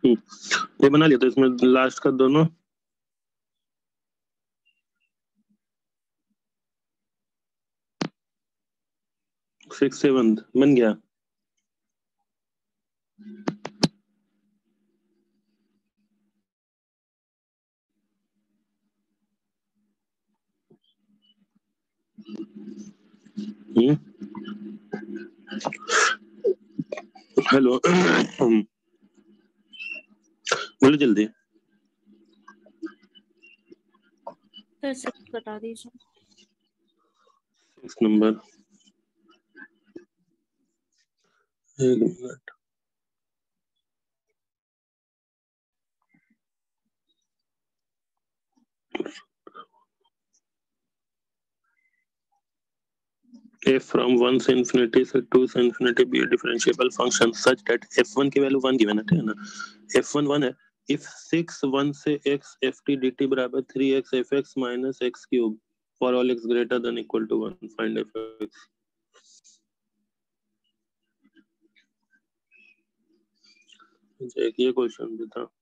ये बना लिया तो इसमें लास्ट का दोनों 6 7 बन गया। हेलो बोलो जल्दी। फिर से बता दीजिए। 6 नंबर, एक मिनट। f from 1 से infinity से 2 से infinity be a differentiable function such that f1 की वैल्यू 1 गिवन है, ठीक है ना। f1 1 है। if 6 1 से x ft dt बराबर 3x fx minus x cube for all x greater than equal to 1 find fx। एक ये क्वेश्चन भी था,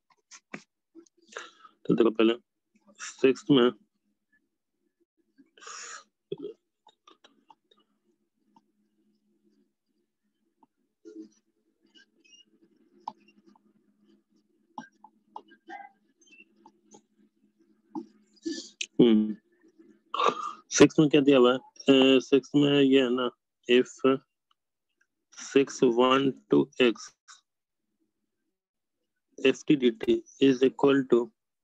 तो देखो पहले 6 में सिक्स में क्या दिया हुआ है? 6 में ये है ना, if 6 1 to x ft dt is equal to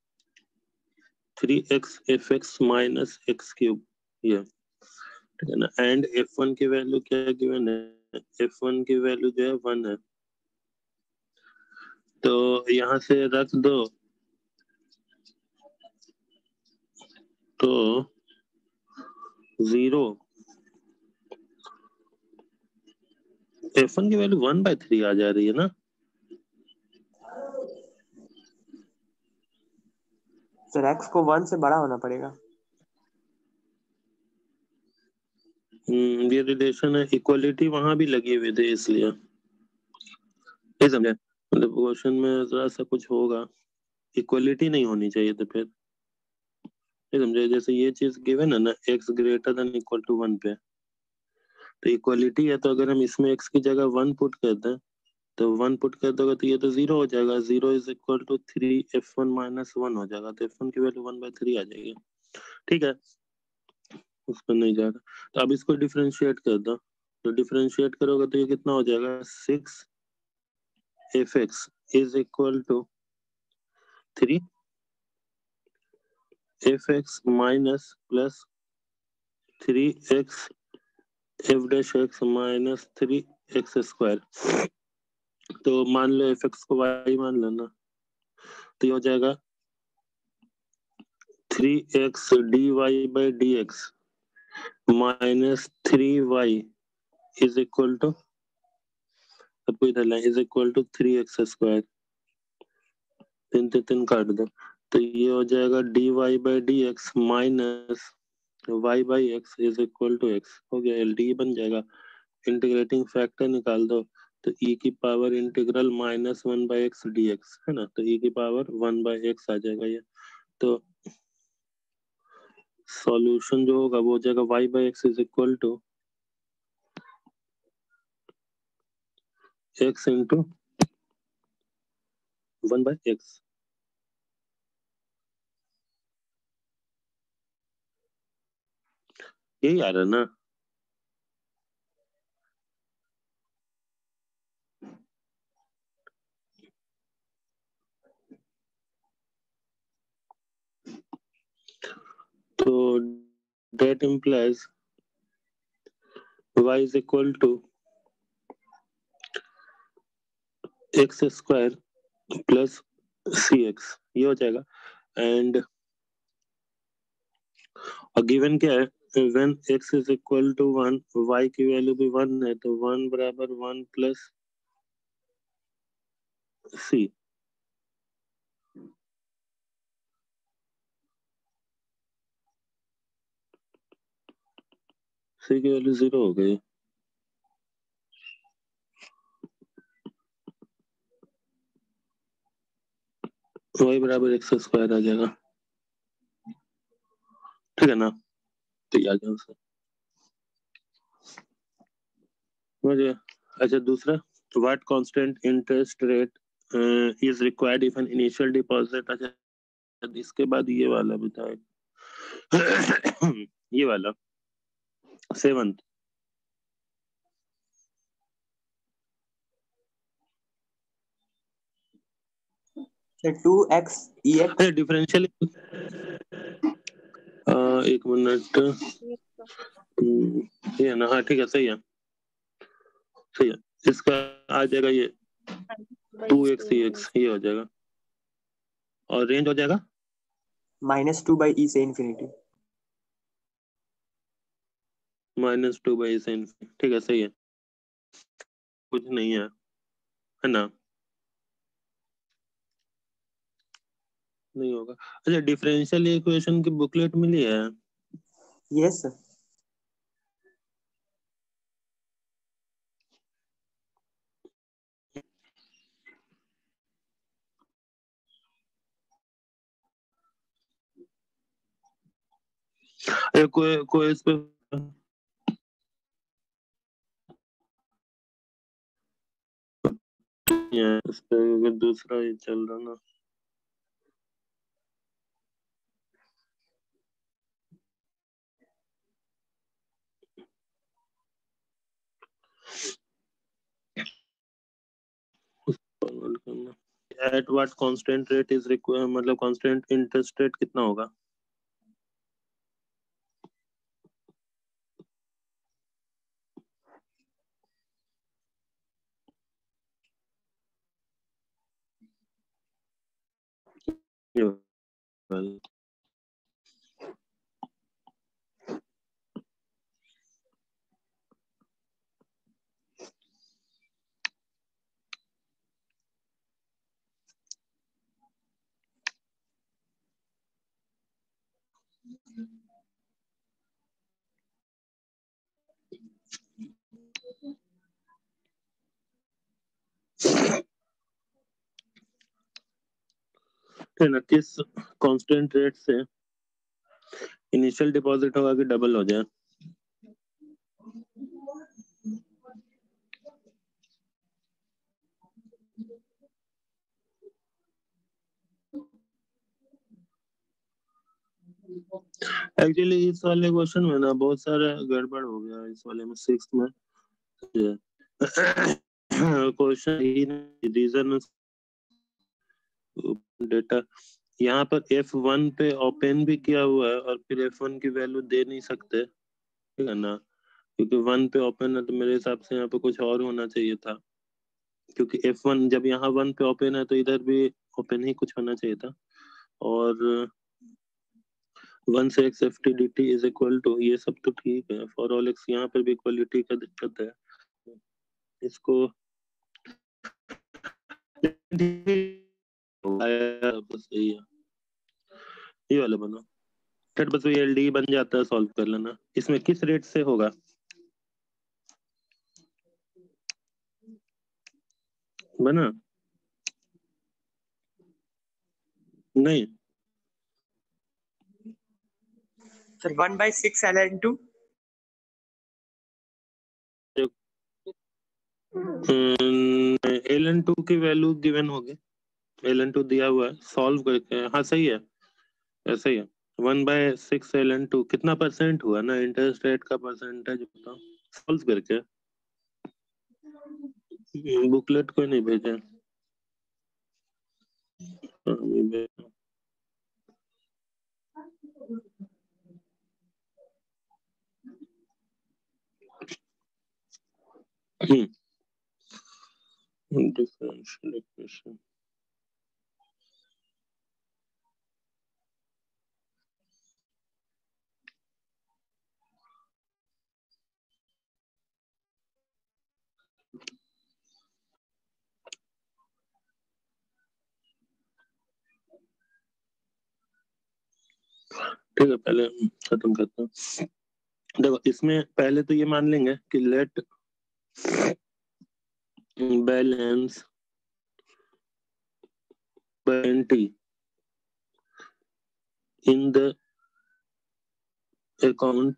3x fx minus x cube, ये ठीक है ना। एंड f1 की वैल्यू क्या गिवन है? f1 की वैल्यू जो है 1 है, तो यहाँ से रख दो तो 0, f1 की वैल्यू 1/3 आ जा रही है ना। सर x को 1 से बड़ा होना पड़ेगा। ये रिलेशन है, इक्वलिटी वहां भी लगी हुई थी इसलिए, नहीं समझे? मतलब क्वेश्चन में जरा सा कुछ होगा, इक्वलिटी नहीं होनी चाहिए तो फिर, नहीं समझे? जैसे ये चीज गिवन है ना, x greater than equal to 1 पे, तो इक्वलिटी है, तो अगर हम इसमें x की जगह 1 पुट कर दें तो 1 पुट कर दोगे तो ये तो 0 हो जाएगा। 0 is equal to 3f1 minus 1 हो जाएगा, तो f1 की वैल्यू 1/3 आ जाएगी, ठीक है। उस पर नहीं जाएगा, तो अब इसको डिफरेंशिएट कर दो, तो डिफरेंशिएट करोगे तो ये कितना हो जाएगा? 6fx is equal to 3fx minus plus 3x f dash x minus 3x square. तो मान लो fx को y मान लो ना, तो ये हो जाएगा 3x dy by dx minus 3y is equal to, सबको इधर लाए, is equal to 3x square. 3 से 3 काट दो, तो ये हो जाएगा dy by dx minus y by x is equal to x। हो गया, एलडी बन जाएगा। इंटीग्रेटिंग फैक्टर निकाल दो, तो e की power integral minus 1/x dx है ना, तो e की पावर 1/x आ जाएगा ये। तो सॉल्यूशन जो होगा वो हो जाएगा y/x is equal to x into 1/x। यही आ रहा है ना। तो that implies y is equal to x square plus cx, ये हो जाएगा। एंड गिवन क्या है? when x is equal to 1, y की वैल्यू भी 1 है, तो 1 बराबर 1 प्लस c। c की वैल्यू 0 हो गई। y बराबर x स्क्वायर आ जाएगा, ठीक है ना। तो ये आ गया उससे, समझ गया। अच्छा दूसरा, what constant interest rate is required if an initial deposit. अच्छा इसके बाद ये वाला बताए ये वाला 7th, So 2x ex अच्छा डिफरेंशियल, एक मिनट, ये है ना, हाँ ठीक है, सही है सही है। इसका आ जाएगा ये 2x ex, ये हो जाएगा, और रेंज हो जाएगा -2/e से इंफिनिटी। -2/e से infinity, ठीक है सही है, कुछ नहीं है ना, नहीं होगा। अच्छा डिफरेंशियल इक्वेशन की बुकलेट मिली है? Yes sir. कोई इस पे इस पे दूसरा ही चल रहा ना, at what constant rate is required, मतलब कांस्टेंट इंटरेस्ट रेट कितना होगा? ये वाला। है ना, किस कांस्टेंट रेट से इनिशियल डिपॉजिट होगा कि डबल हो जाए? एक्चुअली इस वाले क्वेश्चन में ना बहुत सारा गड़बड़ हो गया, इस वाले में 6th में क्वेश्चन रीजन डेटा, यहाँ पर F1 पे ओपन भी किया हुआ है और फिर F1 की वैल्यू दे नहीं सकते, ठीक है ना, क्योंकि 1 पे ओपन है तो मेरे हिसाब से यहाँ पे कुछ और होना चाहिए था, क्योंकि F1 जब यहाँ 1 पे ओपन है तो इधर भी ओपन ही कुछ होना चाहिए था, और 1 से x F T D T is equal to, ये सब तो ठीक है, फॉर ऑल x, यहाँ पर भी इक्वलिटी का दिक्कत है, इसको बस यही है, ये वाला बना फिर बस ये एल डी बन जाता है, सॉल्व कर लेना। इसमें किस रेट से होगा? बना नहीं, sir 1/6 ln2। L N two की वैल्यू गिवन होगी, एल एन टू दिया हुआ है, सॉल्व करके, हाँ सही है, ऐसा ही है। 1/6 एल एन टू कितना परसेंट हुआ ना, इंटरेस्ट रेट का परसेंटेज बताओ, सॉल्व करके। बुकलेट कोई नहीं भेजा, हाँ, ये भेजा। डिफरेंशियल इक्वेशन, ठीक है पहले खत्म करता हूँ। देखो इसमें पहले तो ये मान लेंगे कि let balance 20 in the account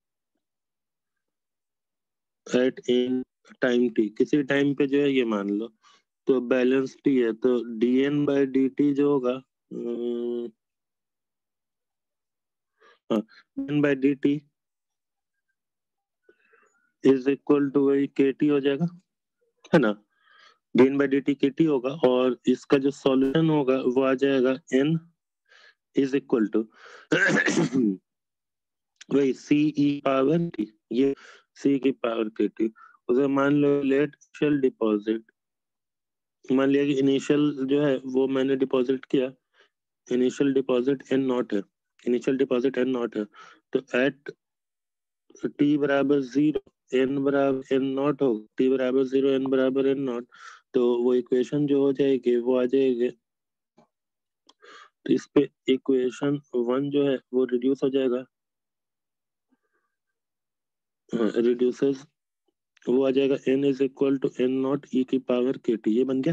at in time T, किसी टाइम पे जो है ये मान लो, तो बैलेंस टी है, तो dn बाय dt जो होगा dn by dt is equal to वही kt हो जाएगा, है ना। dn बाय dt kt होगा, और इसका जो सॉल्यूशन होगा वो आ जाएगा n इज इक्वल टू वही c e पावर t, ये c की पावर kt। उसे मान लो लेट इनिशियल डिपॉजिट, मान लिया कि इनिशियल जो है वो मैंने डिपॉजिट किया, इनिशियल डिपॉजिट n नॉट है, इनिशियल डिपॉजिट n नॉट है, तो एट t बराबर 0 n बराबर n नॉट हो, t बराबर 0 n बराबर n नॉट, तो वो इक्वेशन जो हो जाएगी वो आ जाएगी, तो इस पे इक्वेशन 1 जो है वो रिड्यूस हो जाएगा, रिड्यूसेस, वो आ जाएगा n is equal to n not e की पावर kt, ये बन गया।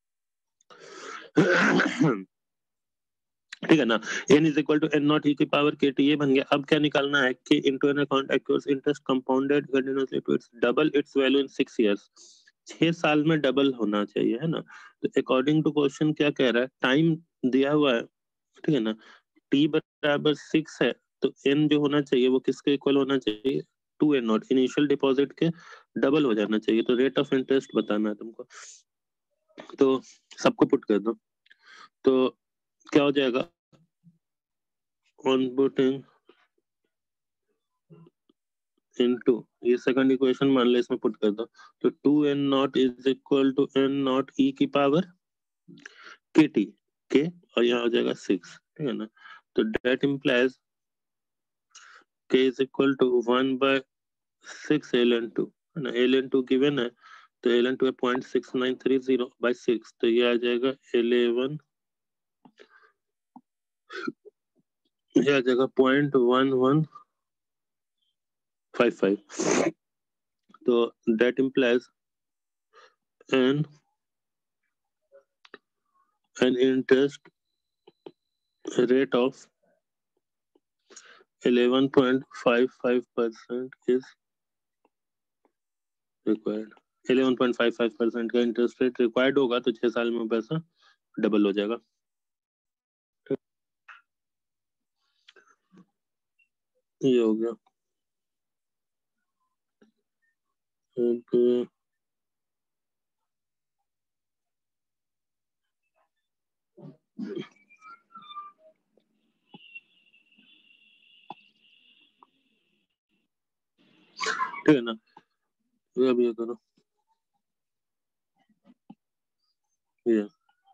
ठीक है ना, n is equal to n not e की पावर kt, ये बन गया। अब क्या निकालना है कि into an account accrues interest compounded continuously to its double its value in 6 years, 6 साल में डबल होना चाहिए, है ना। तो अकॉर्डिंग टू क्वेश्चन क्या कह रहा है, टाइम दिया हुआ है, ठीक है ना, t बराबर 6 है, तो n जो होना चाहिए वो किसके इक्वल होना चाहिए, 2n नॉट, इनिशियल डिपॉजिट के डबल हो जाना चाहिए, तो रेट ऑफ इंटरेस्ट बताना है तुमको, तो सबको पुट कर दो, तो क्या हो जाएगा, ऑन पुटिंग इनटू, ये सेकंड इक्वेशन मान ले, इसमें पुट कर दो, तो 2n nought is equal to n not e की पावर kt के, और यहाँ हो जाएगा 6, ठीक है ना, तो that implies k is equal to 1 by 6 ln2, है ना, ln2 गिवन है, तो ln2 है 0.6930 बाय 6, तो ये आ जाएगा 11, ये आ जाएगा 0.1155, तो that implies an interest rate of 11.55% is required, 11.55% का इंटरेस्ट रेट रिक्वायर्ड होगा, तो 6 साल में पैसा डबल हो जाएगा। ये हो गया। ठीक है ना, ये अब ये करो, ये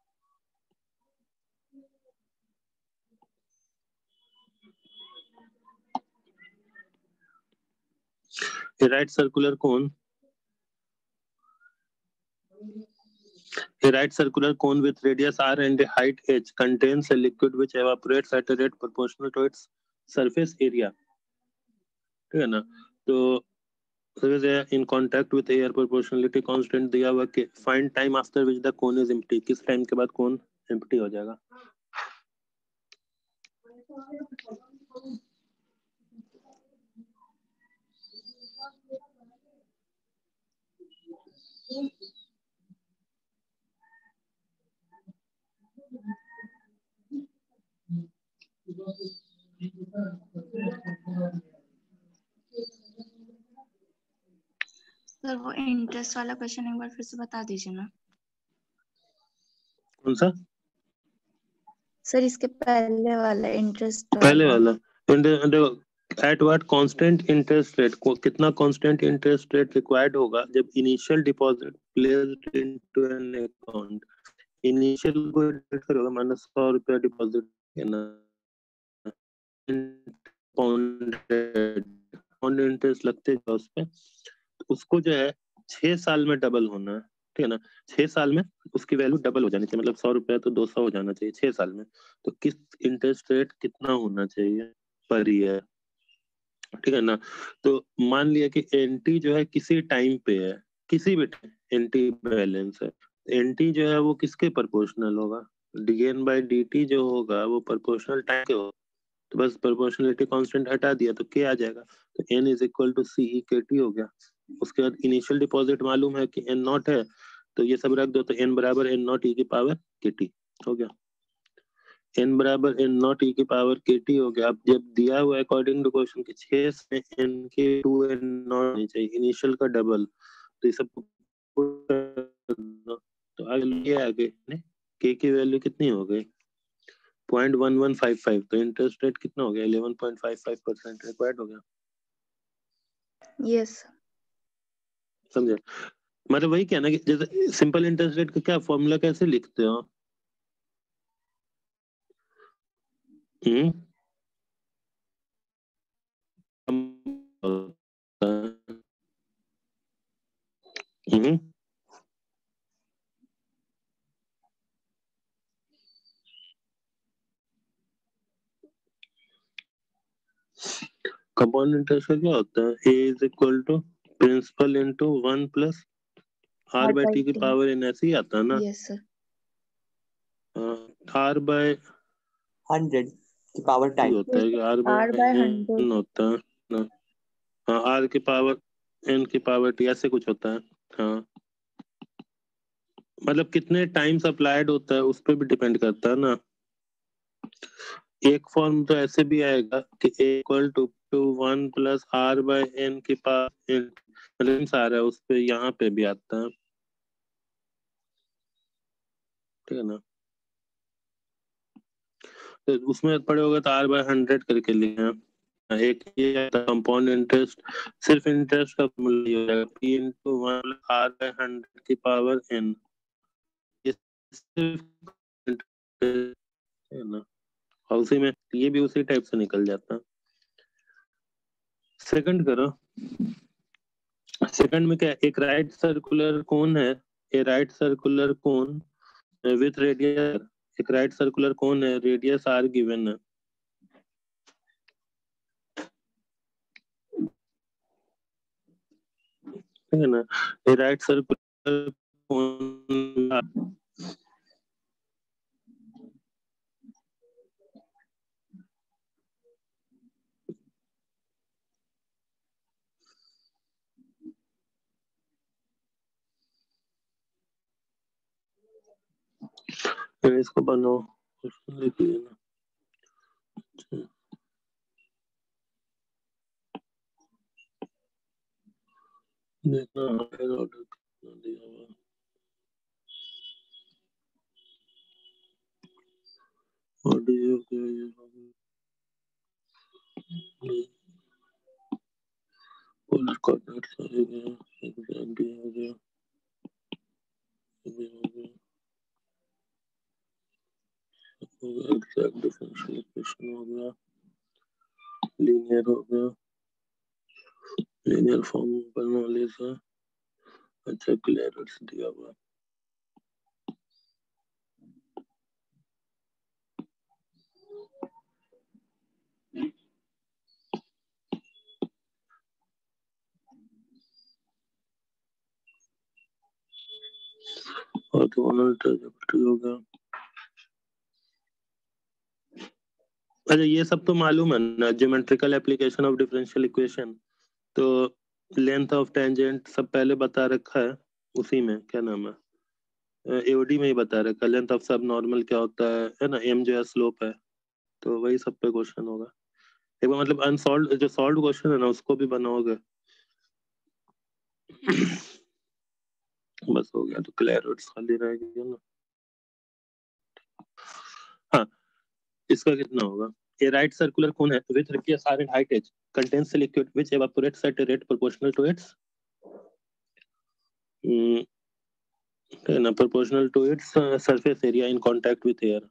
right circular cone, a right circular cone with radius r and a height h contains a liquid which evaporates at a rate proportional to its surface area, ठीक है ना, तो in contact with air proportionality constant दिया हुआ कि find time after which the cone is empty, किस time के बाद cone empty हो जाएगा। सर वो इंटरेस्ट वाला क्वेश्चन एक बार फिर से बता दीजिए ना। कौन सा? सर इसके पहले वाला इंटरेस्ट पहले वाला, देखो at what constant interest rate, को कितना कांस्टेंट इंटरेस्ट रेट रिक्वायर्ड होगा जब initial deposit placed into an account, initial को रेट करोगे, माइनस 100 रुपया डिपॉजिट है ना, पाउंड इंटरेस्ट लगते हैं उस पे, उसको जो है 6 साल में डबल होना है, ठीक है ना, 6 साल में उसकी वैल्यू डबल हो जानी चाहिए, मतलब 100 रुपया तो 200 हो जाना चाहिए 6 साल में, तो किस इंटरेस्ट रेट कितना होना चाहिए पर ईयर, ठीक है ना। तो मान लिया कि एनटी जो है किसी टाइम पे है, किसी भी एनटी बैलेंस है, एनटी जो है वो किसके प्रोपोर्शनल होगा, डीएन बाय डीटी जो होगा वो प्रोपोर्शनल टाइम के होगा, तो बस प्रोपोर्शनलिटी कांस्टेंट हटा दिया तो k आ जाएगा, तो n is equal to C K T हो गया। उसके बाद इनिशियल डिपॉजिट मालूम है कि n नॉट है, तो ये सब रख दो, तो n बराबर n नॉट ई की पावर के टी हो गया। n बराबर n नॉट ई की पावर के टी हो गया। अब जब दिया हुआ है अकॉर्डिंग टू क्वेश्चन के 6 में n के 2n नॉट नहीं चाहिए, इनिशियल का डबल, तो ये सब तो आगे k की वैल्यू कितनी हो गई 0.1155, तो इंटरेस्ट रेट कितना हो गया 11.55% रिक्वायर्ड हो गया। यस समझे? मतलब वही क्या ना कि जैसे सिंपल इंटरेस्ट रेट का क्या फॉर्मूला कैसे लिखते हो? हम्म हम्म कंपाउंड इंटरेस्ट का क्या होता है? A is equal to principal into 1 plus R by T की पावर एन, ऐसे ही आता है ना? यस सर आर बाय 100 की पावर टी टाइम। होता है कि R R by by N 100 होता है ना? हाँ, आर की पावर एन की पावर टी ऐसे कुछ होता है। हाँ, मतलब कितने टाइम्स अप्लाइड होता है उस पर भी डिपेंड करता है ना। एक फॉर्म तो ऐसे भी आएगा कि equal to 1 plus R by N की पावर एन, मतलब आ रहा है उस पे, यहाँ पे भी आता है, ठीक है ना? तो उसमें पड़े होगा तो आर बाय 100 करके लिखे हैं। एक ये कंपाउंड इंटरेस्ट, सिर्फ इंटरेस्ट का मूल्य ये हो जाएगा पी इंटू 1 आर बाय 100 की पावर एन, ये सिर्फ interest है ना। और उसी में ये भी उसी टाइप से निकल जाता है। सेकंड करो। सेकंड में क्या, एक राइट सर्कुलर कोन है, a right circular cone with radius, एक राइट सर्कुलर कोन है, रेडियस आर गिवन है, ठीक है ना? ए राइट सर्कुलर कोन, इसको बनाओ, लिखिए ना। देखना हायर ऑर्डर कितना दिया हुआ है। ऑडियो के पोलर कोऑर्डिनेट्स आ गया, एग्जाम भी हो गया, ये भी हो गया, एग्जैक्ट डिफरेंशियल इक्वेशन हो गया, लीनियर हो गया, लीनियर फॉर्म बना लीजिए। अच्छा, क्लियरेंस दिया हुआ, और दोनों ट्रांजिटिव हो गया। अच्छा, ये सब तो मालूम है ना, geometrical application of differential equation, तो लेंथ ऑफ टेंजेंट सब पहले बता रखा है, उसी में क्या नाम है एओडी में ही बता रखा है, लेंथ ऑफ सब नॉर्मल क्या होता है ना, एम जो है स्लोप है, तो वही सब पे क्वेश्चन होगा। एक बार मतलब अनसॉल्व जो सॉल्व क्वेश्चन है ना उसको भी बनाओगे। बस हो गया, तो क्लियर रूट्स खाली रहेगी ना। हाँ, इसका कितना होगा, ए राइट सर्कुलर कोन है with radius R and height H contains liquid which evaporates at a rate proportional to its है ना, proportional to its surface area in contact with air।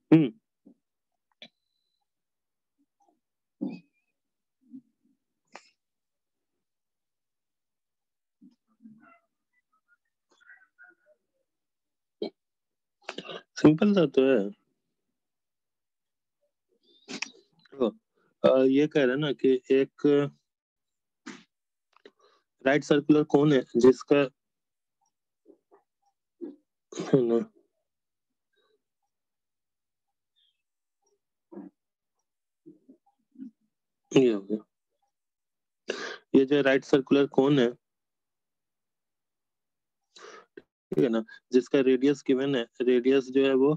हम्म सिंपल सा तो है। देखो, ये कह रहा है ना कि एक राइट सर्कुलर कोन है जिसका है ना, ये हो गया, ये जो राइट सर्कुलर कोन है, ठीक है ना, जिसका रेडियस गिवन है, रेडियस जो है वो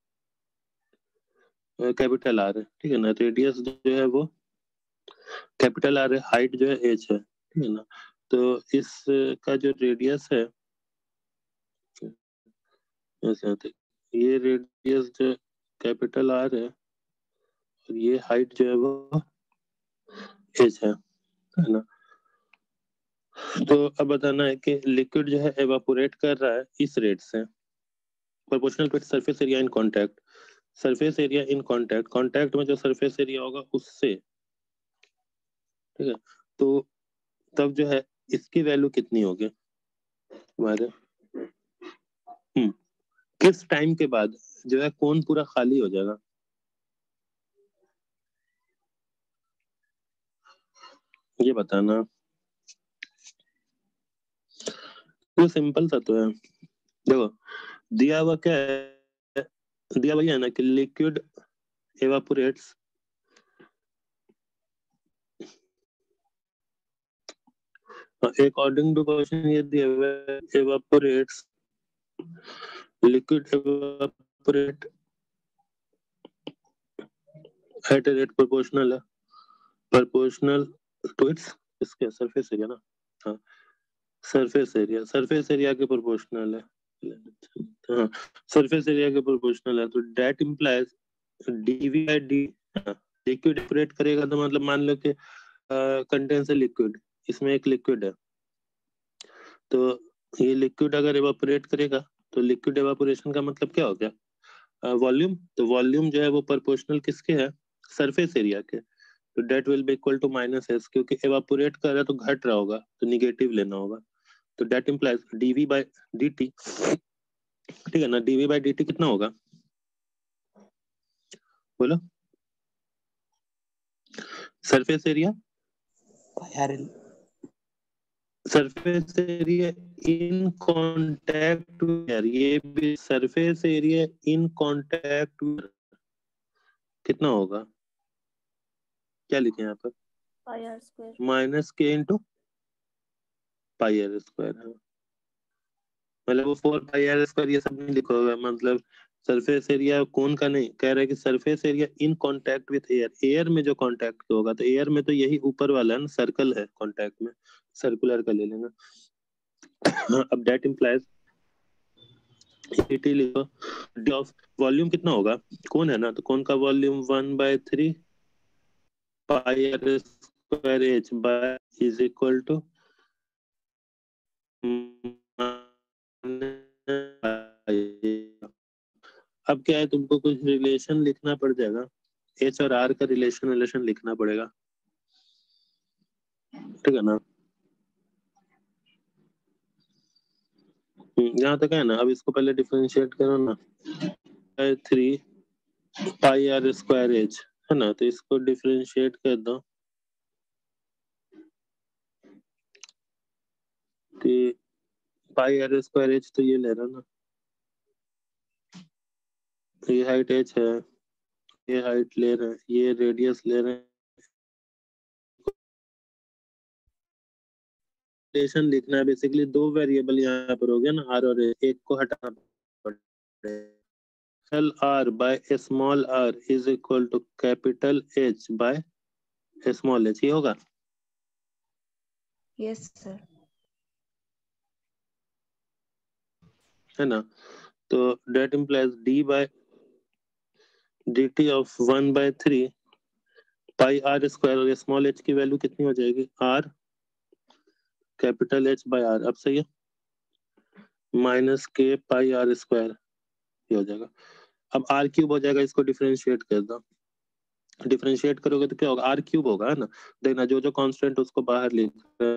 कैपिटल आर है, ठीक है ना, रेडियस जो है वो कैपिटल आर है, हाइट जो है एच है, ठीक है ना। तो इस का जो रेडियस है, ऐसे आते, ये रेडियस जो कैपिटल आर है और ये हाइट जो है वो एच है ना। तो अब बताना है कि लिक्विड जो है एवापोरेट कर रहा है इस रेट से, proportional with surface area in contact, surface area in contact, contact में जो सरफेस एरिया होगा उससे, ठीक है। तो तब जो है इसकी वैल्यू कितनी होगी हमारे, किस टाइम के बाद जो है कौन पूरा खाली हो जाएगा, ये बताना। तो सिंपल सा तो है। देखो, दिया हुआ क्या है, दिया हुआ है ना कि liquid evaporates, according to question ये दिया हुआ है, evaporates, liquid evaporate at rate proportional है, प्रोपोर्शनल टू इट्स, इसके सरफेस एरिया ना, हाँ, सरफेस एरिया के प्रोपोर्शनल है, हाँ, सरफेस एरिया के प्रोपोर्शनल है, तो that implies D V by D, liquid evaporate करेगा तो मतलब मान लो कि कंटेन्स है लिक्विड, इसमें एक लिक्विड है, तो ये लिक्विड अगर एवापोरेट करेगा तो लिक्विड एवापोरेशन का मतलब क्या हो गया, वॉल्यूम, तो वॉल्यूम जो है वो प्रोपोर्शनल किसके है, सरफेस एरिया के, तो that will be equal to minus S, क्योंकि एवापोरेट कर रहा है तो घट रहा होगा तो निगेटिव लेना होगा, तो that implies D V by D T, ठीक है ना, डीवी बाई डी टी कितना होगा, बोलो, surface area, RL surface area in contact, यार ये भी सरफेस एरिया इन कांटेक्ट कितना होगा, क्या लिखे यहाँ पर, pi R square, minus K into pi R square है, मतलब वो 4 पाई आर स्क्वायर ये सब नहीं लिखा होगा, मतलब सरफेस एरिया कौन का नहीं, कह रहा है कि surface area in contact with air, air में जो कांटेक्ट होगा, तो एयर में तो यही ऊपर वाला है ना, सर्कल है कांटेक्ट में, सर्कुलर का ले लेना। अब दैट इम्प्लाइज टी लिखो, डी ऑफ वॉल्यूम कितना होगा, कौन है ना, तो कौन का volume 1/3 pi R square H by is equal to, अब क्या है, तुमको कुछ रिलेशन लिखना पड़ जाएगा, एच और आर का रिलेशन रिलेशन लिखना पड़ेगा, ठीक है ना। यहाँ तक है ना, अब इसको पहले डिफरेंशिएट करो ना, 3 पाई आर स्क्वायर एच है ना, तो इसको डिफरेंशिएट कर दो, कि पाई आर स्क्वायर एच तो ये ले रहा ना, ये हाइट एच है, ये हाइट ले रहे हैं, ये रेडियस ले रहे हैं, रिलेशन लिखना है बेसिकली, दो वेरिएबल यहाँ पर हो गया ना, आर और एक को हटाना पड़ेगा, capital R by small R is equal to capital H by small H, ये होगा, यस सर, है ना। तो that implies D by D T of 1/3 pi R square, और स्मॉल एच की वैल्यू कितनी हो जाएगी, R capital H by R, अब सही है, माइनस के पाई आर स्क्वायर, ये हो जाएगा, अब आर क्यूब हो जाएगा, इसको डिफरेंशिएट कर दो, डिफरेंशिएट करोगे तो क्या होगा, आर क्यूब होगा, है ना। देखना जो जो कांस्टेंट उसको बाहर लिख,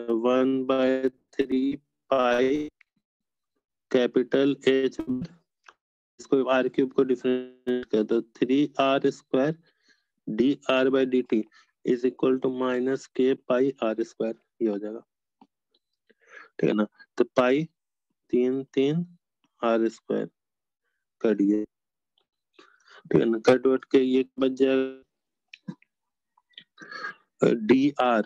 1/3 पाई कैपिटल एच, इसको आर क्यूब को डिफरेंशिएट कर दो, 3r² dr/dt is equal to -k pi r², ये हो जाएगा, ठीक है ना। तो पाई 3 r² कट गया, ठीक है ना। कट वट के ये बच जाएगा dr,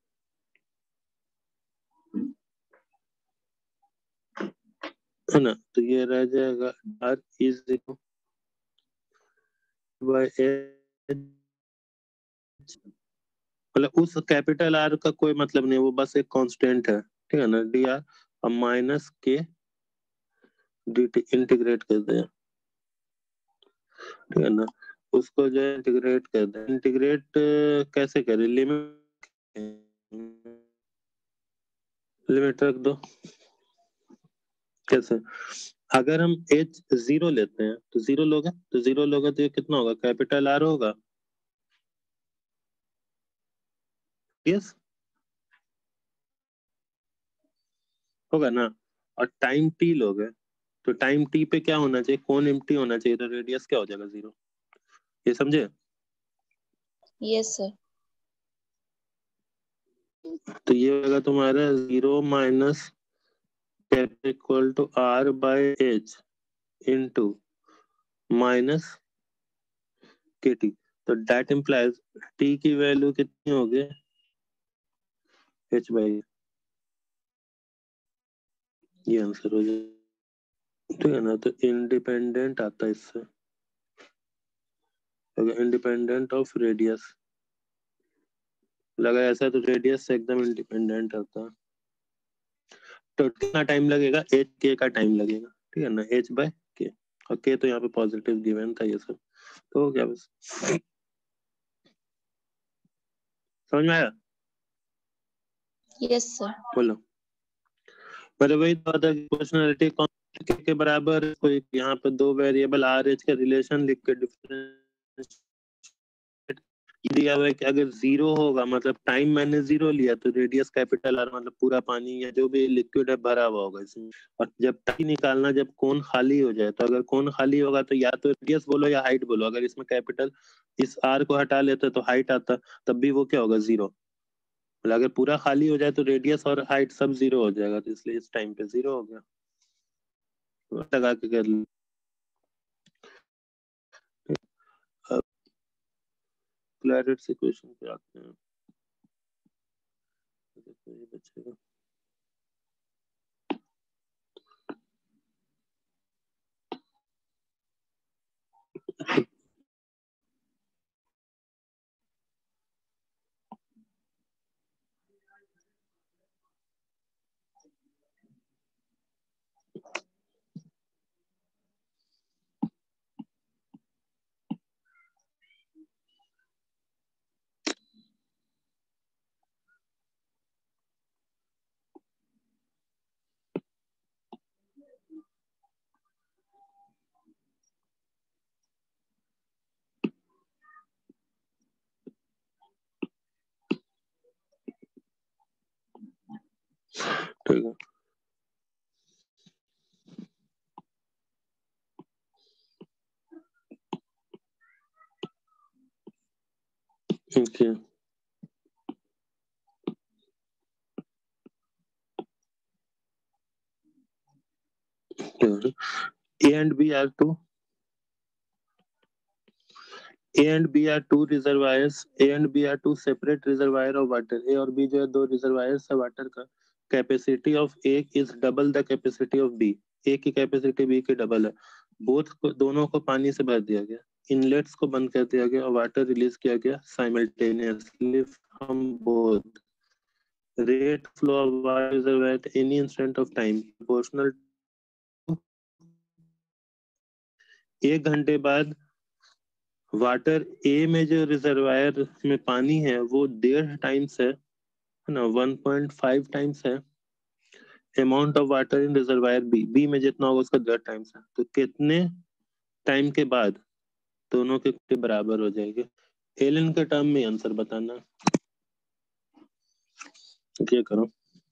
है ना। तो ये रह जाएगा r is equal by H, मतलब उस कैपिटल आर का कोई मतलब नहीं, वो बस एक कांस्टेंट है, ठीक है ना। dr अब -k dt इंटीग्रेट कर दे, ठीक है ना। उसको जो है इंटीग्रेट कर दे, इंटीग्रेट कैसे करें, लिमिट रख दो, कैसे, अगर हम h 0 लेते हैं तो 0 लोगे, तो 0 लोगे तो ये कितना होगा, कैपिटल आर होगा, यस होगा ना। और टाइम t लोगे तो टाइम t पे क्या होना चाहिए, कोण एम्प्टी होना चाहिए, तो रेडियस क्या हो जाएगा 0, ये समझे। Yes sir. तो ये होगा तुम्हारा 0 minus equal to r/h into minus kt, तो दैट इम्प्लाइज t की वैल्यू कितनी होगी, h/, ये आंसर हो जाएगा, ठीक है ना। तो इंडिपेंडेंट आता है इससे, इंडिपेंडेंट ऑफ रेडियस, लगा ऐसा तो रेडियस से एकदम इंडिपेंडेंट आता है। तो कितना टाइम लगेगा, एच के का टाइम लगेगा, ठीक है ना, h/k, और k तो यहाँ पे पॉजिटिव गिवन था, ये सब तो हो गया बस, समझ में आया। Yes sir. बोलो, मेरे वही तो था कि प्रोपोर्शनैलिटी के बराबर कोई यहाँ पे दो वेरिएबल आर एच का रिलेशन लिख के डिफरेंस दिया हुआ है कि अगर 0 होगा, मतलब टाइम मैंने 0 लिया, तो रेडियस कैपिटल आर, मतलब पूरा पानी या जो भी लिक्विड है भरा हुआ होगा इसमें। और जब टाइम निकालना, जब कोन खाली हो जाए, तो अगर कोन खाली होगा तो या तो रेडियस बोलो या हाइट बोलो, अगर इसमें कैपिटल इस आर को हटा लेते तो हाइट आता, तब भी वो क्या होगा 0, मतलब अगर पूरा खाली हो जाए तो रेडियस और हाइट सब 0 हो जाएगा, तो इसलिए इस टाइम पे 0 हो गया, लगा के कर ली। अब क्लैरिट इक्वेशन पे आते हैं, तो ये बचेगा ठीक है। Okay, A and B are two. A and B are two reservoirs. A and B are two separate reservoir of water. A और B जो है दो reservoirs है water का. Capacity of A is double the capacity of B. A की capacity B की double है. Both को दोनों को पानी से भर दिया गया. Inlets को बंद कर दिया गया और water release किया गया simultaneously from both. Rate flow of water reservoir at any instant of time proportional to 1 घंटे बाद वाटर ए में जो रिजर्वायर में पानी है वो 1.5 टाइम्स है ना, 1.5 टाइम्स है amount of water in reservoir B, B में जितना होगा उसका 1.5 टाइम्स है, तो कितने टाइम के बाद दोनों के बराबर हो जाएंगे। ln के टर्म में आंसर बताना। क्या करो?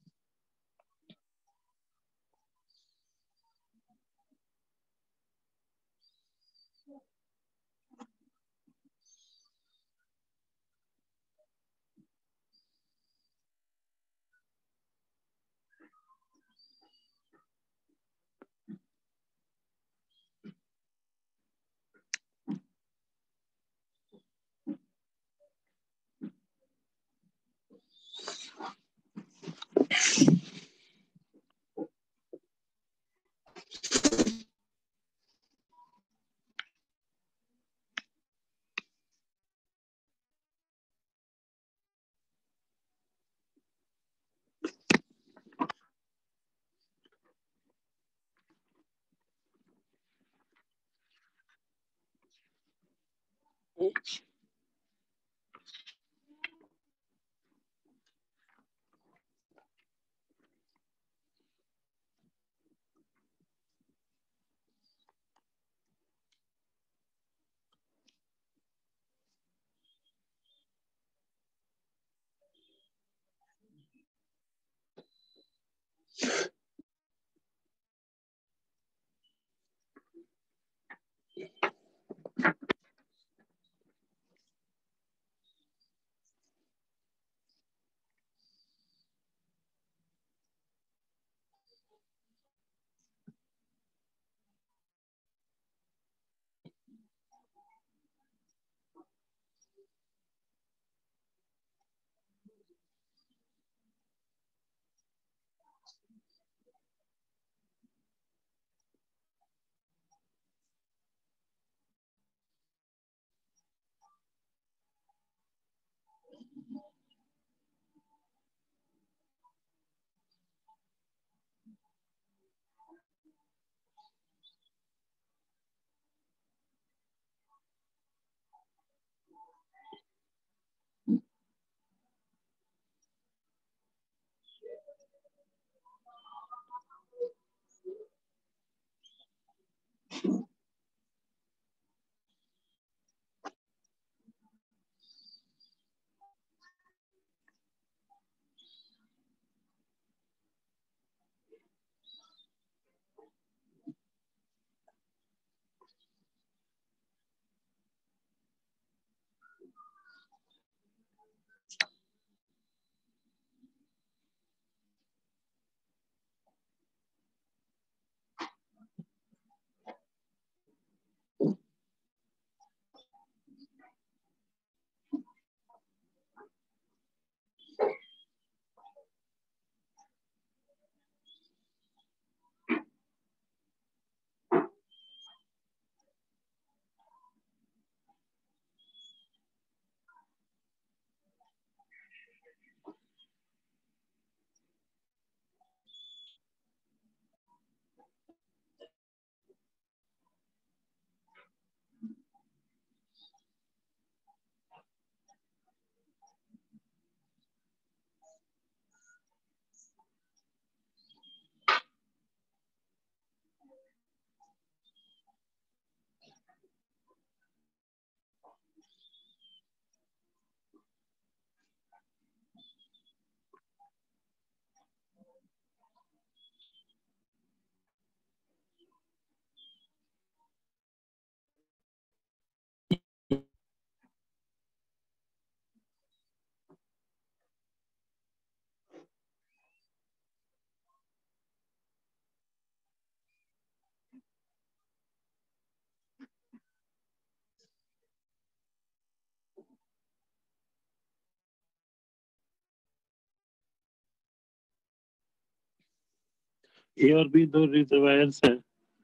ए और बी दो रिजर्वायर्स है।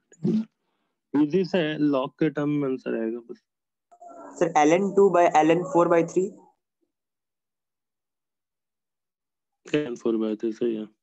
इजी से लॉग के टर्म में आंसर आएगा बस। सर ln 4/3 4 बाय 3 सही है।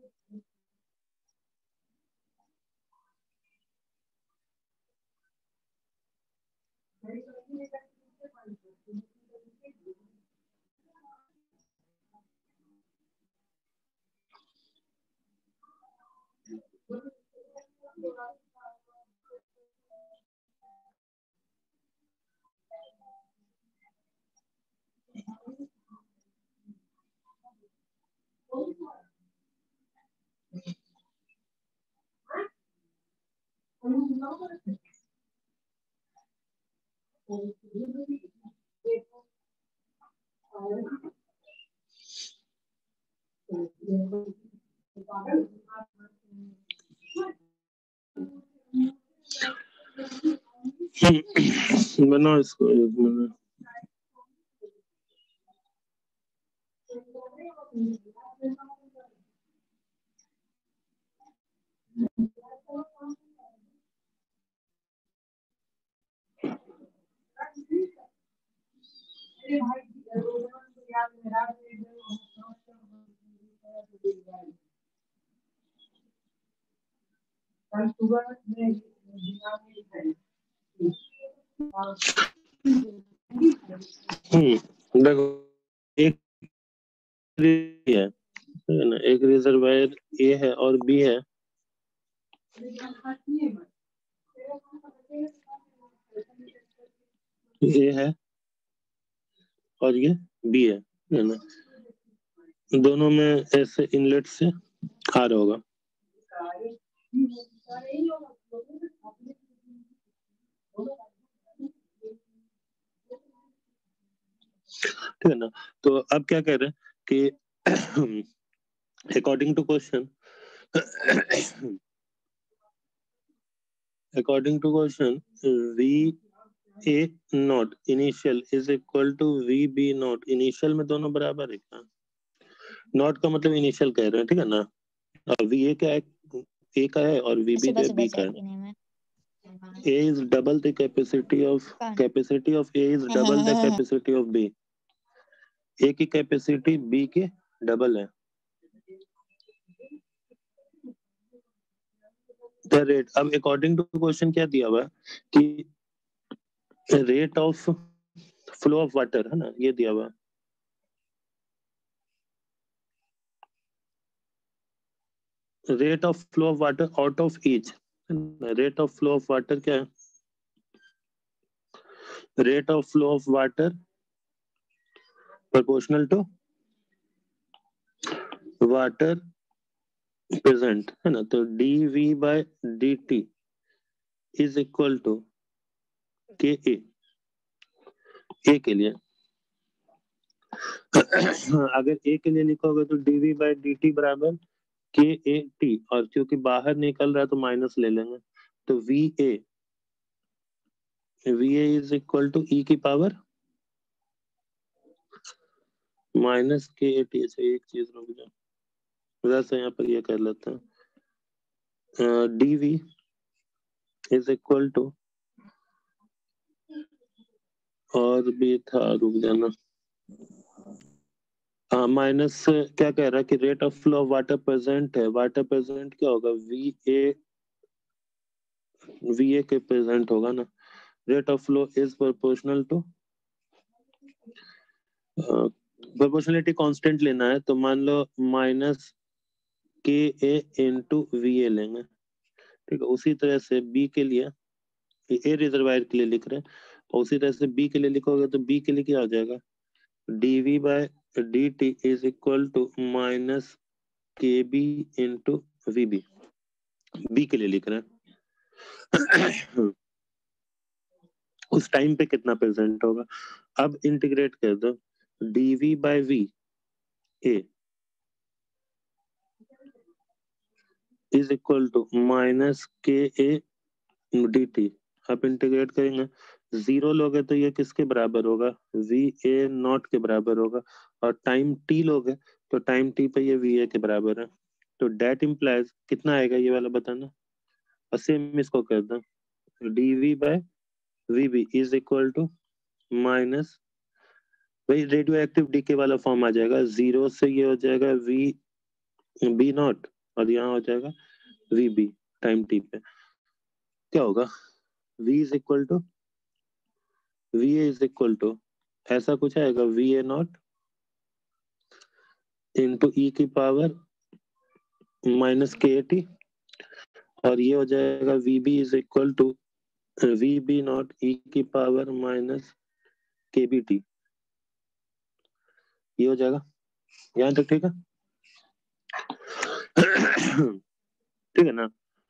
बनाओ इसको 1 मिनट। देखो एक है ना, एक रिजर्वायर ए है और बी है। ए है और ये बी है ना, दोनों में ऐसे इनलेट से खार होगा। ठीक है ना। तो अब क्या कह रहे हैं कि according to question VA not initial is equal to VB not. Initial में दोनों बराबर है क्या? नॉट का मतलब इनिशियल कह रहे हैं, ठीक है ना। और VA क्या है, A का है और VB क्या है, B का है। A is double the capacity of A is double the capacity of B। A की कैपेसिटी B के डबल है। द रेट, अब अकॉर्डिंग टू क्वेश्चन क्या दिया हुआ है कि rate of flow of water है ना, ये दिया हुआ है। Rate of flow of water out of each, rate of flow of water क्या है? Rate of flow of water proportional to water present है ना। तो dV by dt is equal to KA, A के लिए अगर A के लिए लिखोगे तो dV बाय dt बराबर KAT, और क्योंकि बाहर निकल रहा है तो माइनस ले लेंगे। तो VA is equal to E की पावर माइनस KAT। अच्छा एक चीज रुक जाओ, वैसे यहाँ पर ये कर लेते हैं। dV इज इक्वल टू, और भी था, रुक जाना। हाँ माइनस क्या कह रहा है कि rate of flow of water present है। वाटर प्रेजेंट क्या होगा? VA के प्रेजेंट होगा ना। Rate of flow is proportional to, proportionality constant लेना है तो मान लो माइनस KA इंटू VA लेंगे, ठीक है। उसी तरह से B के लिए, A रिजर्वायर के लिए लिख रहे हैं, और उसी तरह से B के लिए लिखोगे तो B के लिए क्या हो जाएगा? dV by dt is equal to minus KB into VB। B के लिए लिख रहे हैं उस टाइम पे कितना प्रेजेंट होगा। अब इंटीग्रेट कर दो, dV by V A is equal to minus KA dt। आप इंटीग्रेट करेंगे, 0 लोगे तो ये किसके बराबर होगा? VA नॉट के बराबर होगा, और टाइम t लोगे तो टाइम t पे ये VA के बराबर है। तो डेट इम्प्लाइज कितना आएगा ये वाला बताना, और सेम इसको कर दो, dV by VB is equal to minus, भाई रेडियो एक्टिव डीके वाला फॉर्म आ जाएगा, 0 से ये हो जाएगा VB नॉट और यहाँ हो जाएगा VB टाइम t पे। क्या होगा? V is equal to VA is equal to ऐसा कुछ आएगा VA नॉट इंटू e की पावर माइनस KT, और ये हो जाएगा VB is equal to VB not e की पावर माइनस KBT। ये हो जाएगा। यहाँ तक ठीक है? ठीक है ना?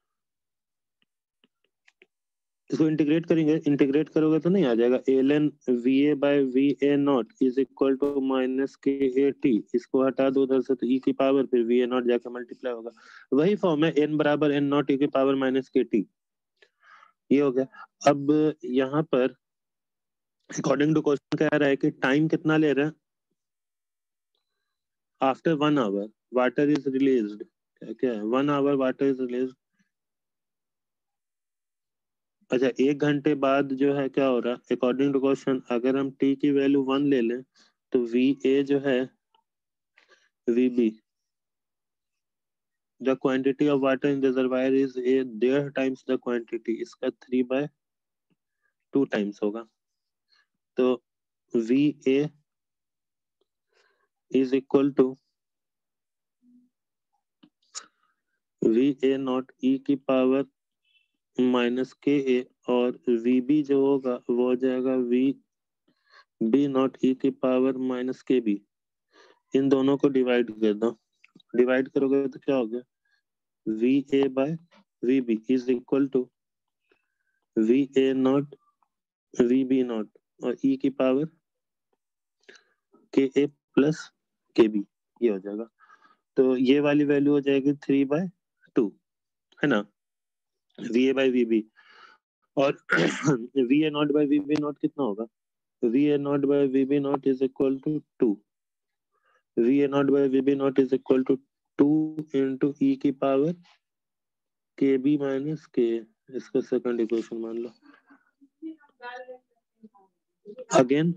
इसको इंटीग्रेट करेंगे, इंटीग्रेट करोगे तो नहीं आ जाएगा ln VA by VA not is equal to minus KAT। इसको हटा दो उधर से तो e की पावर फिर VA नॉट जाके मल्टीप्लाई होगा। वही फॉर्म है n बराबर n नॉट e की पावर माइनस KT। ये हो गया। अब यहाँ पर अकॉर्डिंग टू क्वेश्चन कह रहा है कि टाइम कितना ले रहा है? After 1 hour water is released. क्या है? 1 आवर वाटर इज रिलीज्ड। अच्छा, 1 घंटे बाद जो है क्या हो रहा है? अकॉर्डिंग टू क्वेश्चन अगर हम t की वैल्यू 1 ले लें तो VA जो है VB, the quantity of water in reservoir is a there times the quantity, इसका 3/2 टाइम्स होगा। तो VA is equal to VA not e की पावर माइनस KA, और VB जो होगा वो हो जाएगा VB नॉट e की पावर माइनस KB। इन दोनों को डिवाइड कर दो, डिवाइड करोगे तो क्या हो गया? VA by VB is equal to VA not VB not और e की पावर KA प्लस KB। ये हो जाएगा। तो ये वाली वैल्यू हो जाएगी 3/2, है ना? VA बाय VB और VA not by VB not कितना होगा? VA not by VB not is equal to 2। VA not by VB not is equal to 2 into e की पावर KB माइनस K। इसका second equation मान लो। Again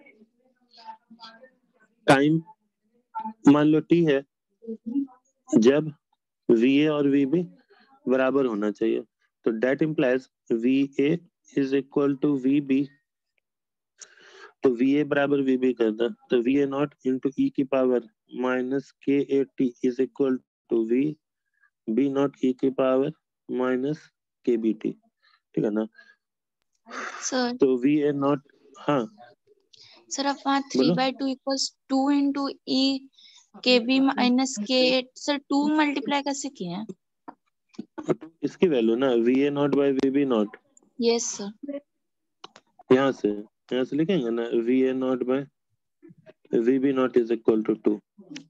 time मान लो t है जब VA और VB बराबर होना चाहिए, तो that implies VA is equal to VB, तो VA बराबर VB कर दो, तो VA नॉट इंटू e की power minus KAT is equal to VB not e की पावर माइनस KBT। ठीक है ना? सर तो VA नॉट, हाँ सर आप वहाँ बोलो। 3/2 equals 2 into E KB minus K, sir 2 multiply कैसे किए हैं? इसकी वैल्यू ना VA not by VB not, yes sir. यहाँ से लिखेंगे ना VA not by VB not is equal to 2।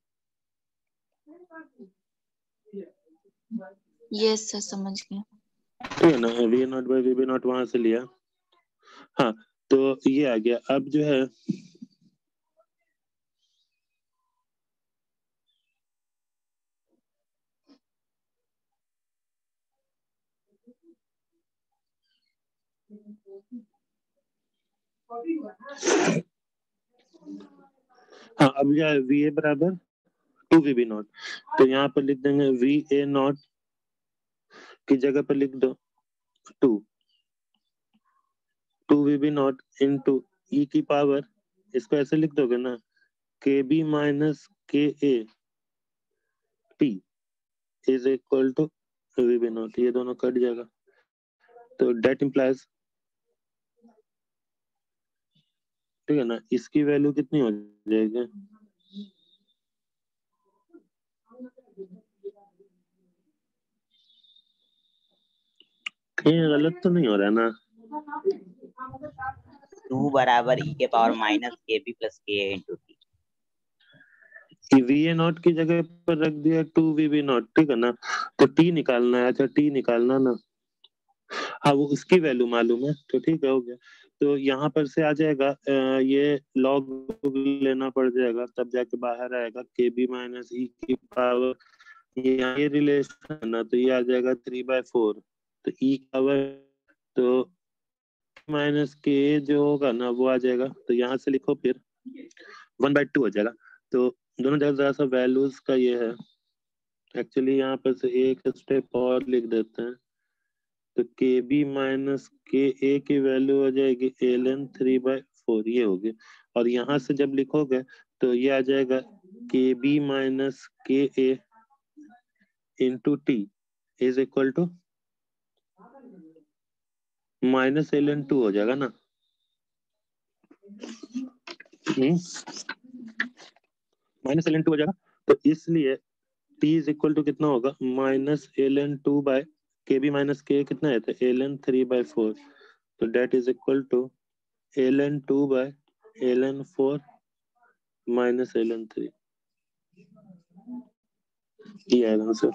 Yes sir समझ गए। ठीक है ना? VA not by VB not वहां से लिया। हाँ, तो ये आ गया। अब जो है हाँ, अब क्या है? VA बराबर 2 VB नॉट, तो यहाँ पर लिख देंगे VA नॉट की जगह पर लिख दो 2 VB नॉट इंटू e की पावर, इसको ऐसे लिख दोगे ना KB minus KA T is equal to VB not. ये दोनों कट जाएगा, तो डेट इम्प्लाइज, ठीक है ना? इसकी वैल्यू कितनी हो जाएगी? कहीं गलत तो नहीं हो रहा है ना? 2 बराबर e के power minus KB plus KA into T। VA not की जगह पर रख दिया 2 VB नॉट, ठीक है ना? तो T निकालना है। अच्छा, T निकालना ना, हाँ वो उसकी वैल्यू मालूम है, तो ठीक है, हो गया। तो यहाँ पर से आ जाएगा ये लॉग लेना पड़ जाएगा, तब जाके बाहर आएगा KB माइनस e की पावर, ये रिलेशन है ना, तो ये आ जाएगा 3/4। तो e पावर तो माइनस K जो होगा ना वो आ जाएगा, तो यहाँ से लिखो फिर 1/2 हो जाएगा। तो दोनों जगह जरा सा वैल्यूज का ये है, एक्चुअली यहाँ पर से एक स्टेप और लिख देते हैं, तो के बी माइनस के ए की वैल्यू हो जाएगी ln 3/4, ये होगी। और यहाँ से जब लिखोगे तो ये आ जाएगा के B minus K A into T is equal to -ln 2 हो जाएगा ना। -ln 2 हो जाएगा, तो इसलिए t इज इक्वल टू कितना होगा, -ln 2 by K B minus K कितना है, ln 3/4, तो that is equal to ln 2 by ln 4 minus ln 3, ये आएगा आंसर।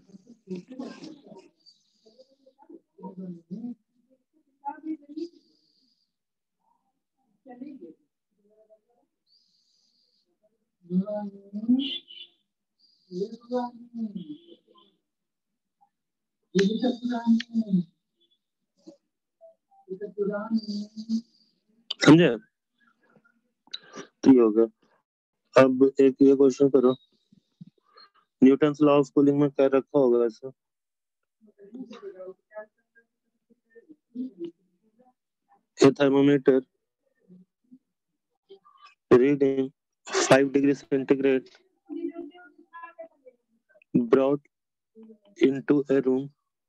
समझे, तो ये होगा। अब एक ये क्वेश्चन करो, न्यूटन्स लॉ ऑफ कूलिंग में क्या रखा होगा ऐसा, a thermometer reading 5 degrees centigrade brought into a room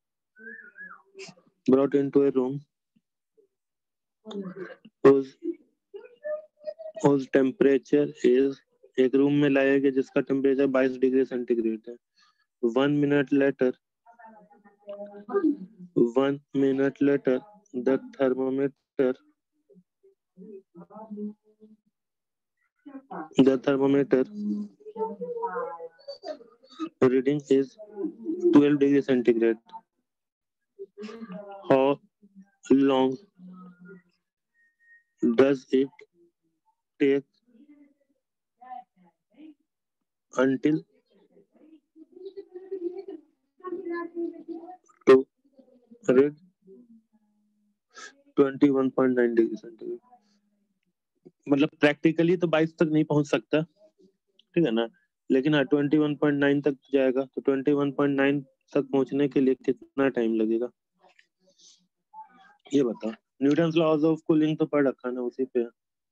whose temperature is, एक रूम में लाया गया जिसका टेम्परेचर 22 डिग्री सेंटीग्रेड है। 1 minute later the thermometer reading is 12 degree centigrade. How long does it take until to read 21.9 degree centigrade. मतलब practically तो 22 तक नहीं पहुंच सकता, ठीक है ना, लेकिन हाँ 21.9 तक जाएगा। तो 21.9 तक पहुंचने के लिए कितना टाइम लगेगा, ये बताओ। न्यूटन्स लॉज ऑफ कूलिंग तो पढ़ रखा ना, उसी पे।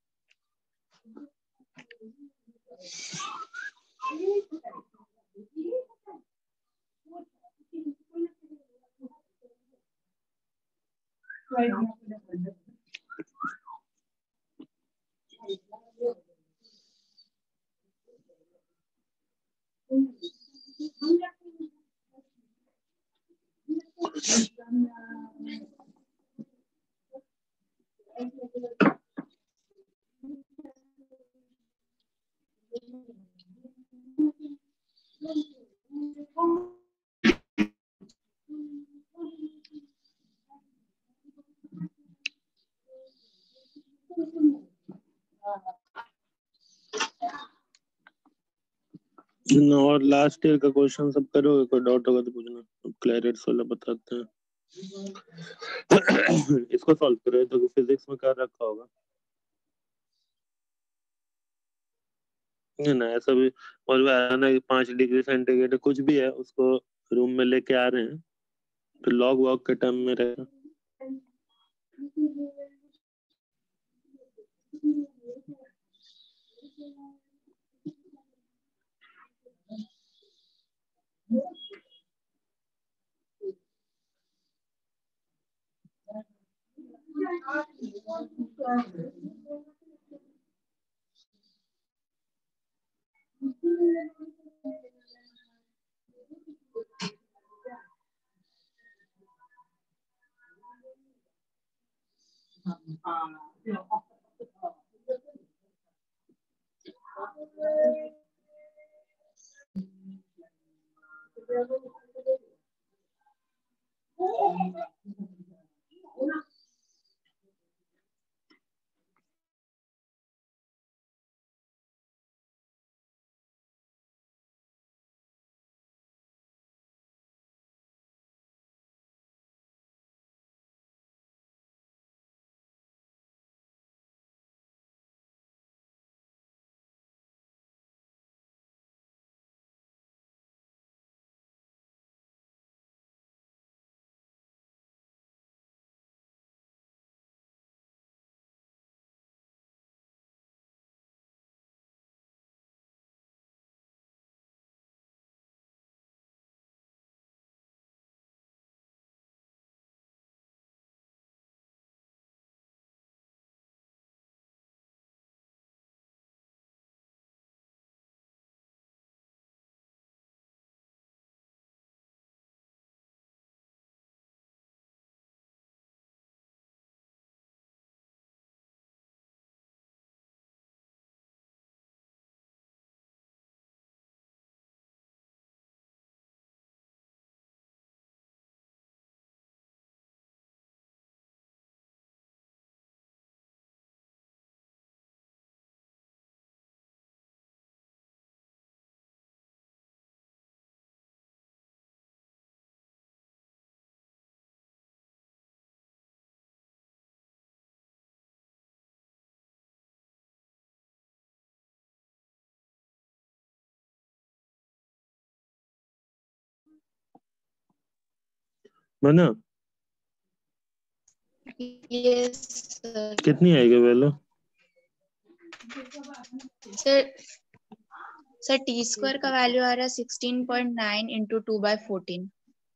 और लास्ट ईयर का क्वेश्चन सब करोगे, कोई डाउट होगा तो पूछना, क्लैरिट्स वाला बताते हैं। इसको सॉल्व करो, तो फिजिक्स में क्या रखा होगा, है ना, ऐसा भी। और वो है ना 5 डिग्री सेंटीग्रेड कुछ भी है, उसको रूम में लेके आ रहे हैं, तो लॉग वॉग के टर्म में रहेगा। माना यस सर। कितनी आएगी वैल्यू? सर टी स्क्वायर का वैल्यू आ रहा है 16.9 इंटू 2/14।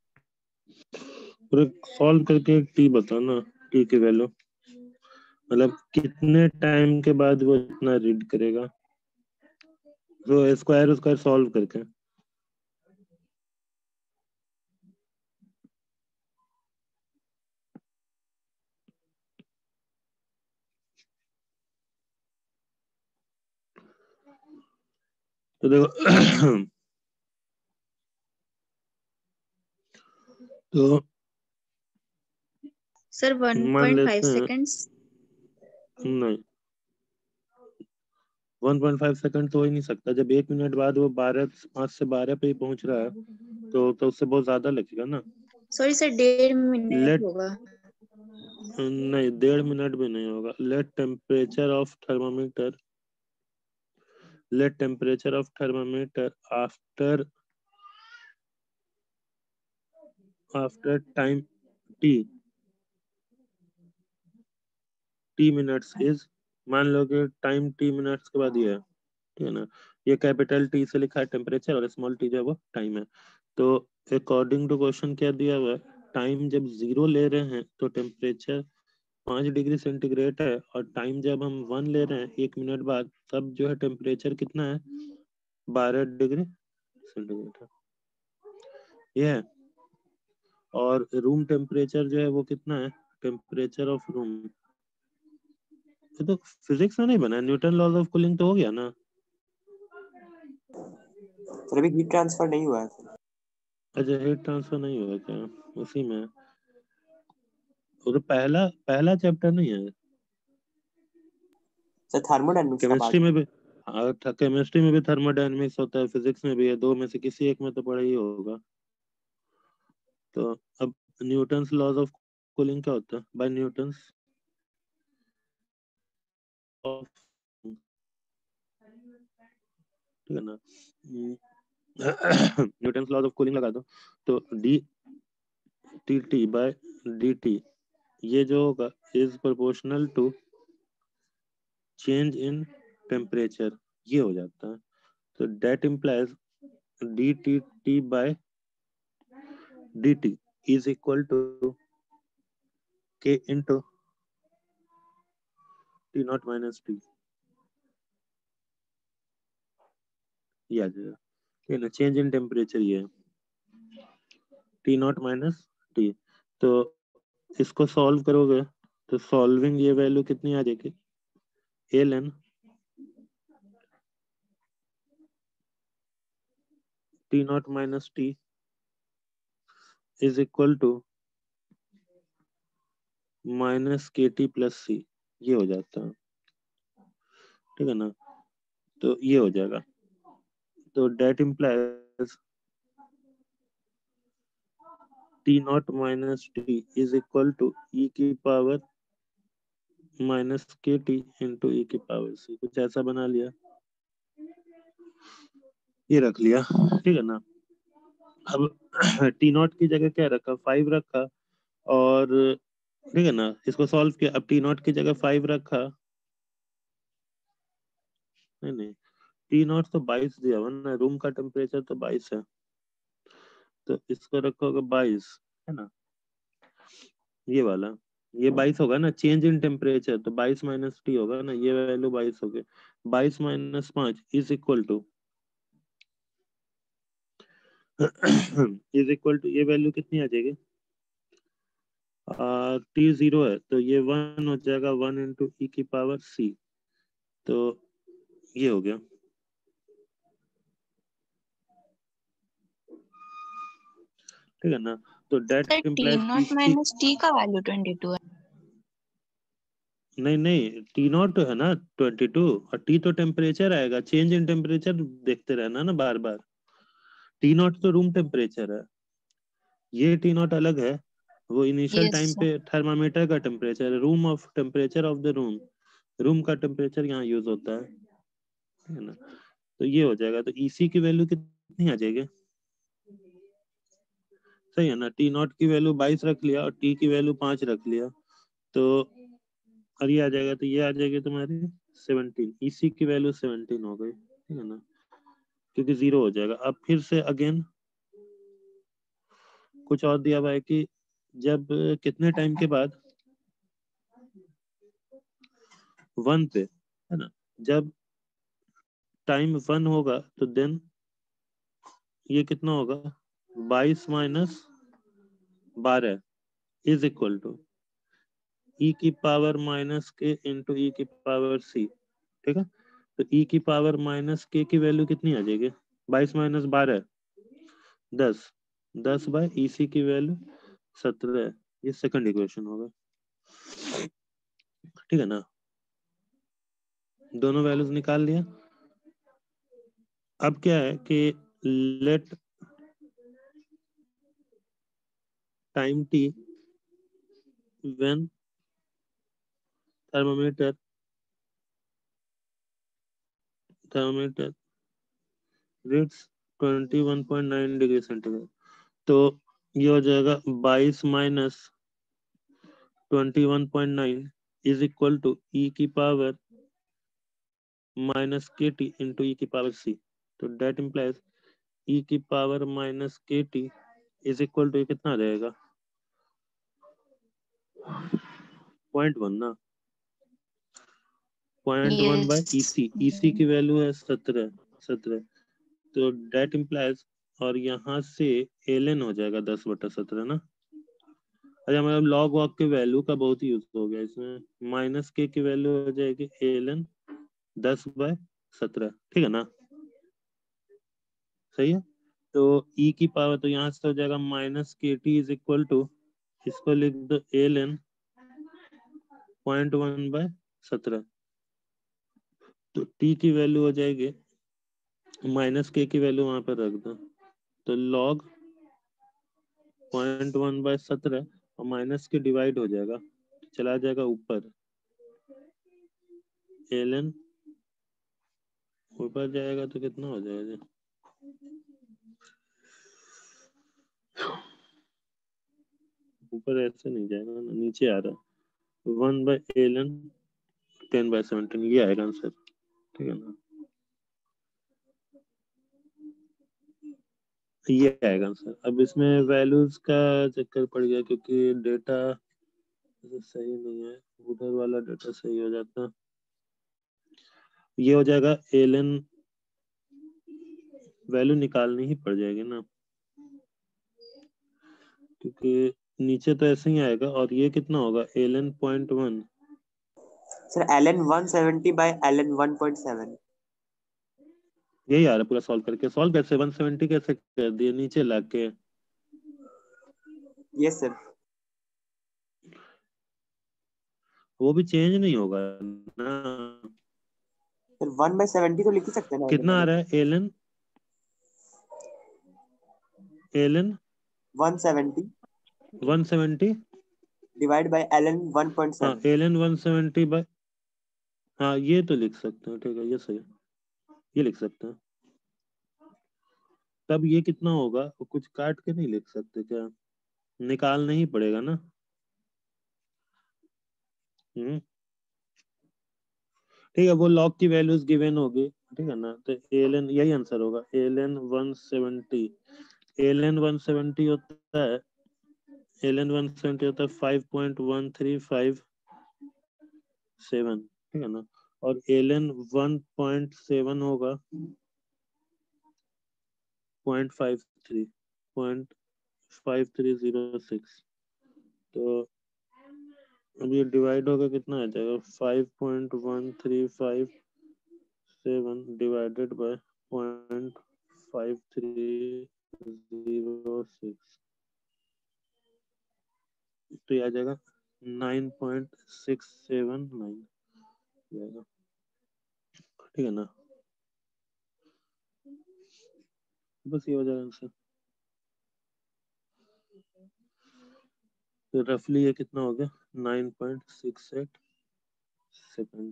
पूरे सॉल्व करके टी बताना, टी की वैल्यू मतलब कितने टाइम के बाद वो इतना रीड करेगा, तो स्क्वायर स्क्वायर सॉल्व करके। तो देखो तो सर मान 1.5 लेते हैं, सेकेंड्स। नहीं 1.5 सेकंड तो हो ही नहीं सकता, जब 1 मिनट बाद वो 5 से 12 पे ही पहुंच रहा है तो उससे बहुत ज्यादा लगेगा ना। सॉरी सर 1.5 मिनट लेट होगा। नहीं 1.5 मिनट भी नहीं होगा। Let temperature of thermometer, let temperature of thermometer after time T minutes is, मान लो कि टाइम टी मिनट्स के बाद ये है, ठीक है ना। ये कैपिटल टी से लिखा है टेम्परेचर और स्मॉल टी जो है वो टाइम है। तो अकॉर्डिंग टू क्वेश्चन क्या दिया हुआ है, टाइम जब 0 ले रहे हैं तो टेम्परेचर 5 डिग्री सेंटीग्रेड है, और टाइम जब हम 1 ले रहे हैं 1 मिनट बाद, तब जो है टेम्परेचर कितना है, 12 डिग्री सेंटीग्रेड है, ये है। और रूम टेम्परेचर जो है वो कितना है, टेम्परेचर ऑफ रूम, ये तो फिजिक्स में नहीं बना है, न्यूटन लॉज ऑफ कूलिंग तो हो गया ना। सर अभी हीट ट्रांसफर नहीं हुआ है। अच्छा हीट ट्रांसफर नहीं हुआ क्या, उसी में वो तो पहला पहला चैप्टर नहीं है। सर थर्मोडायनेमिक्स का केमिस्ट्री पार्ट। में भी, हाँ केमिस्ट्री में भी थर्मोडायनेमिक्स होता है, फिजिक्स में भी है, दो में से किसी एक में तो पढ़ा ही होगा। तो अब न्यूटन्स लॉज ऑफ कूलिंग क्या होता है, बाय न्यूटन्स ऑफ, ठीक है ना। न्यूटन्स लॉज ऑफ कूलिंग लगा दो, तो D T T by D T, ये जो होगा is proportional to change in temperature, ये हो जाता है। तो that implies D T T by D T is equal to K into T not minus T, ये आ जाएगा, ठीक है ना। चेंज इन टेम्परेचर ये है टी नॉट माइनस टी। तो इसको सॉल्व करोगे तो सॉल्विंग ये वैल्यू कितनी आ जाएगी, L N T not minus T is equal to minus K T plus C, ये हो जाता है, ठीक है ना। तो ये हो जाएगा, तो that implies T not minus T is equal to E की power minus K T into E की पावर सी, कुछ ऐसा बना लिया, ये रख लिया, ठीक है ना। अब टी नॉट की जगह क्या रखा, 5 रखा, और ठीक है ना, इसको सॉल्व किया, अब टी नॉट की जगह 5 रखा, नहीं नहीं टी नॉट तो 22 दिया हुआ ना, रूम का टेम्परेचर तो 22 है, तो इसको रखोगे 22, है ना, ये वाला, ये 22 होगा ना, चेंज इन टेम्परेचर, तो 22 माइनस टी होगा ना, ये वैल्यू 22 हो गई, 22 माइनस 5 इज इक्वल टू ये वैल्यू कितनी आ जाएगी, टी 0 है तो ये 1 हो जाएगा, 1 इंटू ई की पावर सी, तो ये हो गया, ठीक है ना। तो sir that T implies naught minus T का वैल्यू 22 है। नहीं नहीं टी नॉट है ना 22, और टी तो टेम्परेचर आएगा, चेंज इन टेम्परेचर देखते रहना ना बार बार, टी नॉट तो रूम टेम्परेचर है, ये टी नॉट अलग है, वो इनिशियल यस टाइम सर। पे थर्मामीटर का टेम्परेचर है, room of temperature of the room, room का टेम्परेचर यहाँ यूज होता है ना। तो ये हो जाएगा, तो ईसी की वैल्यू कितनी आ जाएगी, सही है ना। टी नॉट की वैल्यू 22 रख लिया और टी की वैल्यू 5 रख लिया, तो और ये आ जाएगा, तो ये आ जाएगी तुम्हारी 17, इसी की वैल्यू 17 हो गई, ठीक है ना, क्योंकि 0 हो जाएगा। अब फिर से अगेन कुछ और दिया हुआ है कि जब कितने टाइम के बाद 1 पे, है ना, जब टाइम 1 होगा तो देन ये कितना होगा, 22 minus 12 is equal to E की power minus K into E की पावर सी, ठीक है। तो ई की पावर माइनस के की वैल्यू कितनी आ जाएगी, 22 माइनस 12 10, 10 बाय ई सी की वैल्यू 17, ये सेकंड इक्वेशन होगा, ठीक है ना। दोनों वैल्यूज निकाल लिया। अब क्या है कि let time T when thermometer reads 21.9 degree centigrade, तो ये हो जाएगा 22 minus 21.9 is equal to E की power minus K T into E की पावर सी। तो डेट इम्प्लाइज ई की power minus K T is equal to कितना आ जाएगा, 0.1 ना, 0.1 बाय Yes. ईसी की वैल्यू है 17, तो डेट इम्प्लाइज, और यहाँ से एल हो जाएगा 10/17 ना। अच्छा, मतलब लॉग वॉग के वैल्यू का बहुत यूज हो गया इसमें, माइनस के की वैल्यू हो जाएगी एल 10/17, ठीक है ना, सही है। तो ई की पावर, तो यहाँ से हो जाएगा minus K T is equal to, इसको लिख दो एल एन 0.1/17, तो टी की वैल्यू हो जाएगी, माइनस के की वैल्यू वहां पर रख दो, तो लॉग 0.1/17 और माइनस के डिवाइड हो जाएगा, चला जाएगा ऊपर, एल एन ऊपर जाएगा तो कितना हो जाएगा, ऊपर ऐसे नहीं जाएगा ना, नीचे आ रहा है, 1/ln 10/17, ये आएगा आंसर, ठीक है ना, ये आएगा आंसर। अब इसमें वैल्यूज का चक्कर पड़ गया क्योंकि डेटा सही नहीं है, उधर वाला डेटा सही हो जाता, ये हो जाएगा ln, वैल्यू निकालनी ही पड़ जाएगी ना, क्योंकि नीचे तो ऐसे ही आएगा, और ये कितना होगा ln 0.1, sir ln 170 by ln 1.7। यही आ रहा है पूरा सॉल्व करके। सॉल्व कैसे 170 कैसे कर दिए नीचे ला के, यस सर। वो भी चेंज नहीं होगा ना। सर 1/70 तो लिख ही सकते हैं ना कितना आ रहा है ln 170 170, डिवाइड बाय ln हाँ 1.7। ln 170 बाय, हाँ ये तो लिख सकते हैं, ठीक है, ये सही है, ये लिख सकते हैं। तब ये कितना होगा, वो कुछ काट के नहीं लिख सकते क्या, निकालना ही पड़ेगा ना। ठीक है, वो लॉग की वैल्यूज गिवन होगी, ठीक है ना, तो ln यही आंसर होगा, ln 170, ln 170 होता है, ln 170 होता है 5.1357, ठीक है ना, और ln 1.7 होगा 0.5306, तो अब ये डिवाइड होगा, कितना आ जाएगा 5.1357 डिवाइडेड बाय 0.5306, तो ये आ जाएगा 9.679 जाएगा, ठीक है ना, बस ये हो जाएगा आंसर। तो रफली ये कितना हो गया 9.68 सेकंड।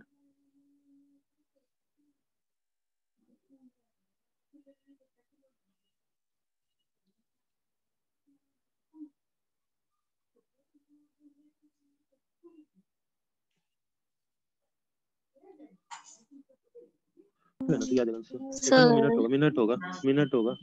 याद है आंसर। सर मिनट होगा।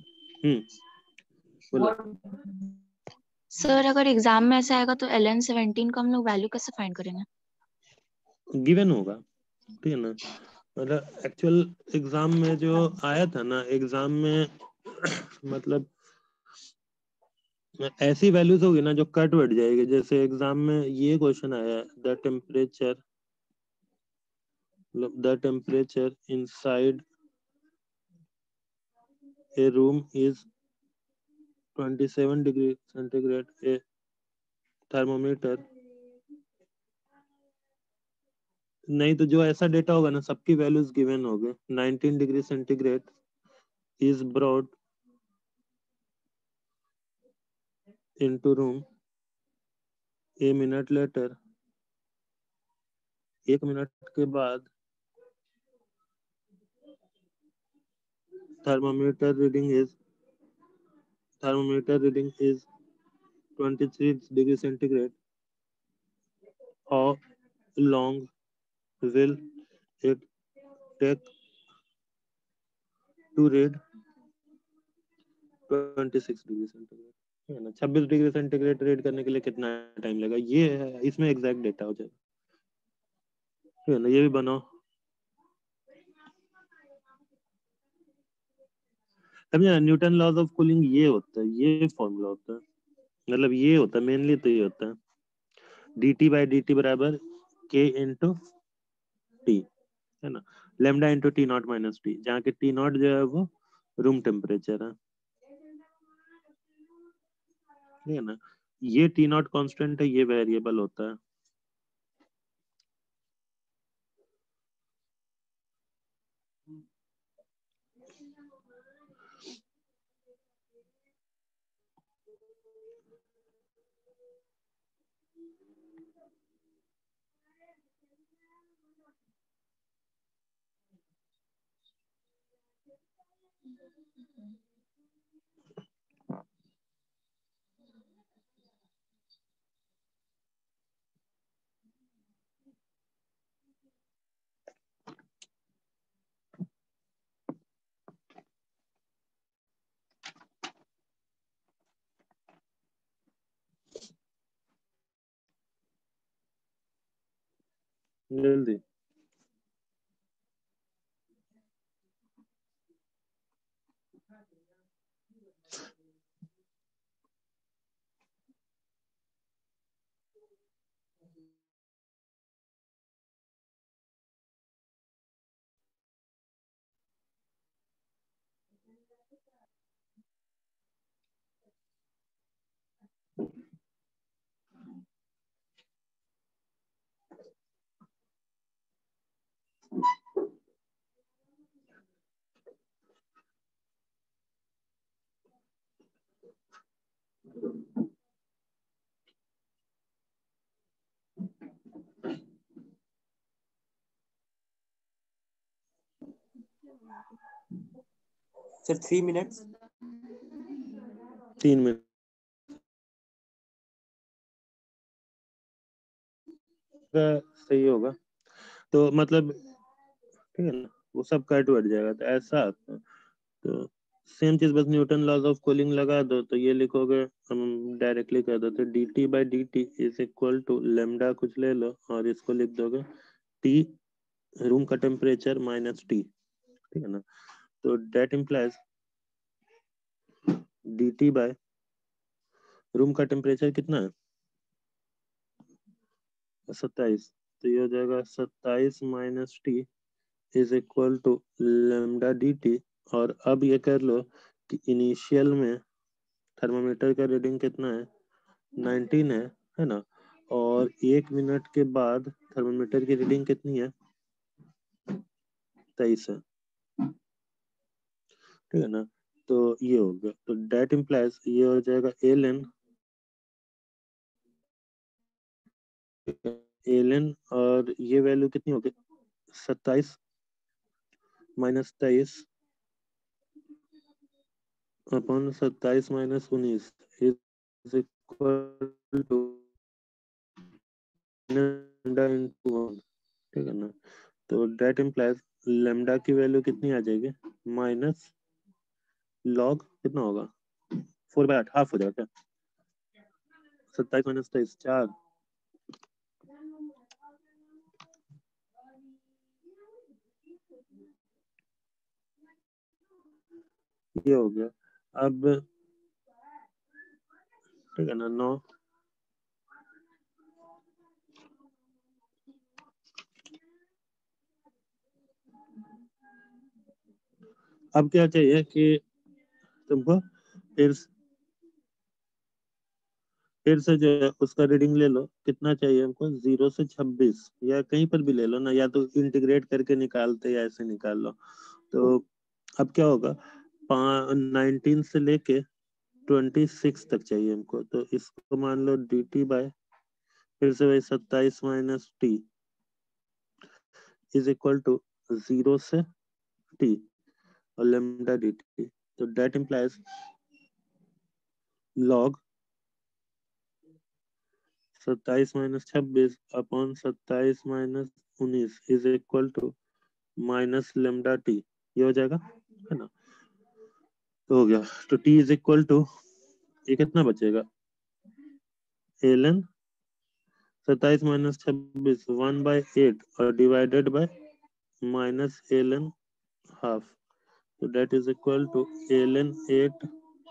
बोलो। सर अगर एग्जाम में ऐसा आएगा तो LN17 का हम लोग वैल्यू कैसे फाइंड करेंगे? गिवन होगा, ठीक है ना। मतलब एक्चुअल एग्जाम में जो आया था ना, एग्जाम में मतलब ऐसी वैल्यूज होगी ना जो कट बढ़ जाएगी। जैसे एग्जाम में ये क्वेश्चन आया है, the temperature inside a room is 27 degree centigrade, a thermometer. नहीं तो जो ऐसा डेटा होगा ना, सबकी वैल्यूज गिवन होगी। 19 degree centigrade is brought into room a minute later, 1 minute के बाद thermometer reading is 23 degree centigrade. How long will it take to read 26 degree centigrade? है ना, 26 डिग्री सेंटीग्रेड रीड करने के लिए कितना टाइम लगेगा, ये है। इसमें एग्जैक्ट डेटा हो जाएगा, ठीक है ना। ये भी बनाओ। समझे, न्यूटन लॉज ऑफ कूलिंग ये होता है, ये फॉर्मूला होता है। मतलब ये होता है मेनली, तो ये होता है dt/dt बराबर k इंटू टी, है ना। Lambda into T not minus T, जहाँ के टी नॉट जो है वो रूम टेम्परेचर है, ठीक है ना। ये टी नॉट कॉन्स्टेंट है, ये वेरिएबल होता है। जल्दी। Sir, 3 minutes. 3 मिनट का सही होगा तो मतलब, ठीक है ना, वो सब कट बढ़ जाएगा। तो ऐसा आता है। तो सेम चीज, बस न्यूटन लॉज ऑफ कूलिंग लगा दो तो ये लिखोगे, हम डायरेक्टली कह देते dt/dt is equal to lambda कुछ ले लो और इसको लिख दोगे टी रूम का टेम्परेचर माइनस टी, ठीक है ना। तो that implies dt by room का टेम्परेचर कितना है, 27। तो ये हो जाएगा 27 minus T is equal to lambda dt। और अब ये कर लो कि इनिशियल में थर्मामीटर का रीडिंग कितना है, 19 है ना। और 1 मिनट के बाद थर्मामीटर की रीडिंग कितनी है, 23 है, ठीक है ना। तो ये हो गया। तो डेट इम्प्लाइज ये हो जाएगा एल एन और ये वैल्यू कितनी होगी, 27 minus 23 upon 27 minus 19 is equal to lambda into 1, ठीक है ना। तो दैट इम्प्लाइज लेमडा की वैल्यू कितनी आ जाएगी, माइनस लॉग कितना होगा 4/8, हाफ हो जाएगा क्या, 27 माइनस 23 4, ये हो गया। अब ठीक है ना 9, अब क्या चाहिए कि तुमको फिर से जो है उसका रीडिंग ले लो, कितना चाहिए हमको 0 से 26, या कहीं पर भी ले लो ना, या तो इंटीग्रेट करके निकालते या ऐसे निकाल लो। तो अब क्या होगा 19 से लेके 26 तक चाहिए हमको, तो इसको मान लो dt बाय फिर से वही 27 minus T is equal to 0 से t और लेमडा dt, तो that implies log 27 minus 26 upon 27 minus 19 is equal to minus lambda T, ये हो जाएगा है ना। तो हो गया, तो t इज इक्वल टू ये कितना बचेगा ln 27 माइनस 26 1/8 और divided by minus ln half, तो that is equal to ln 8,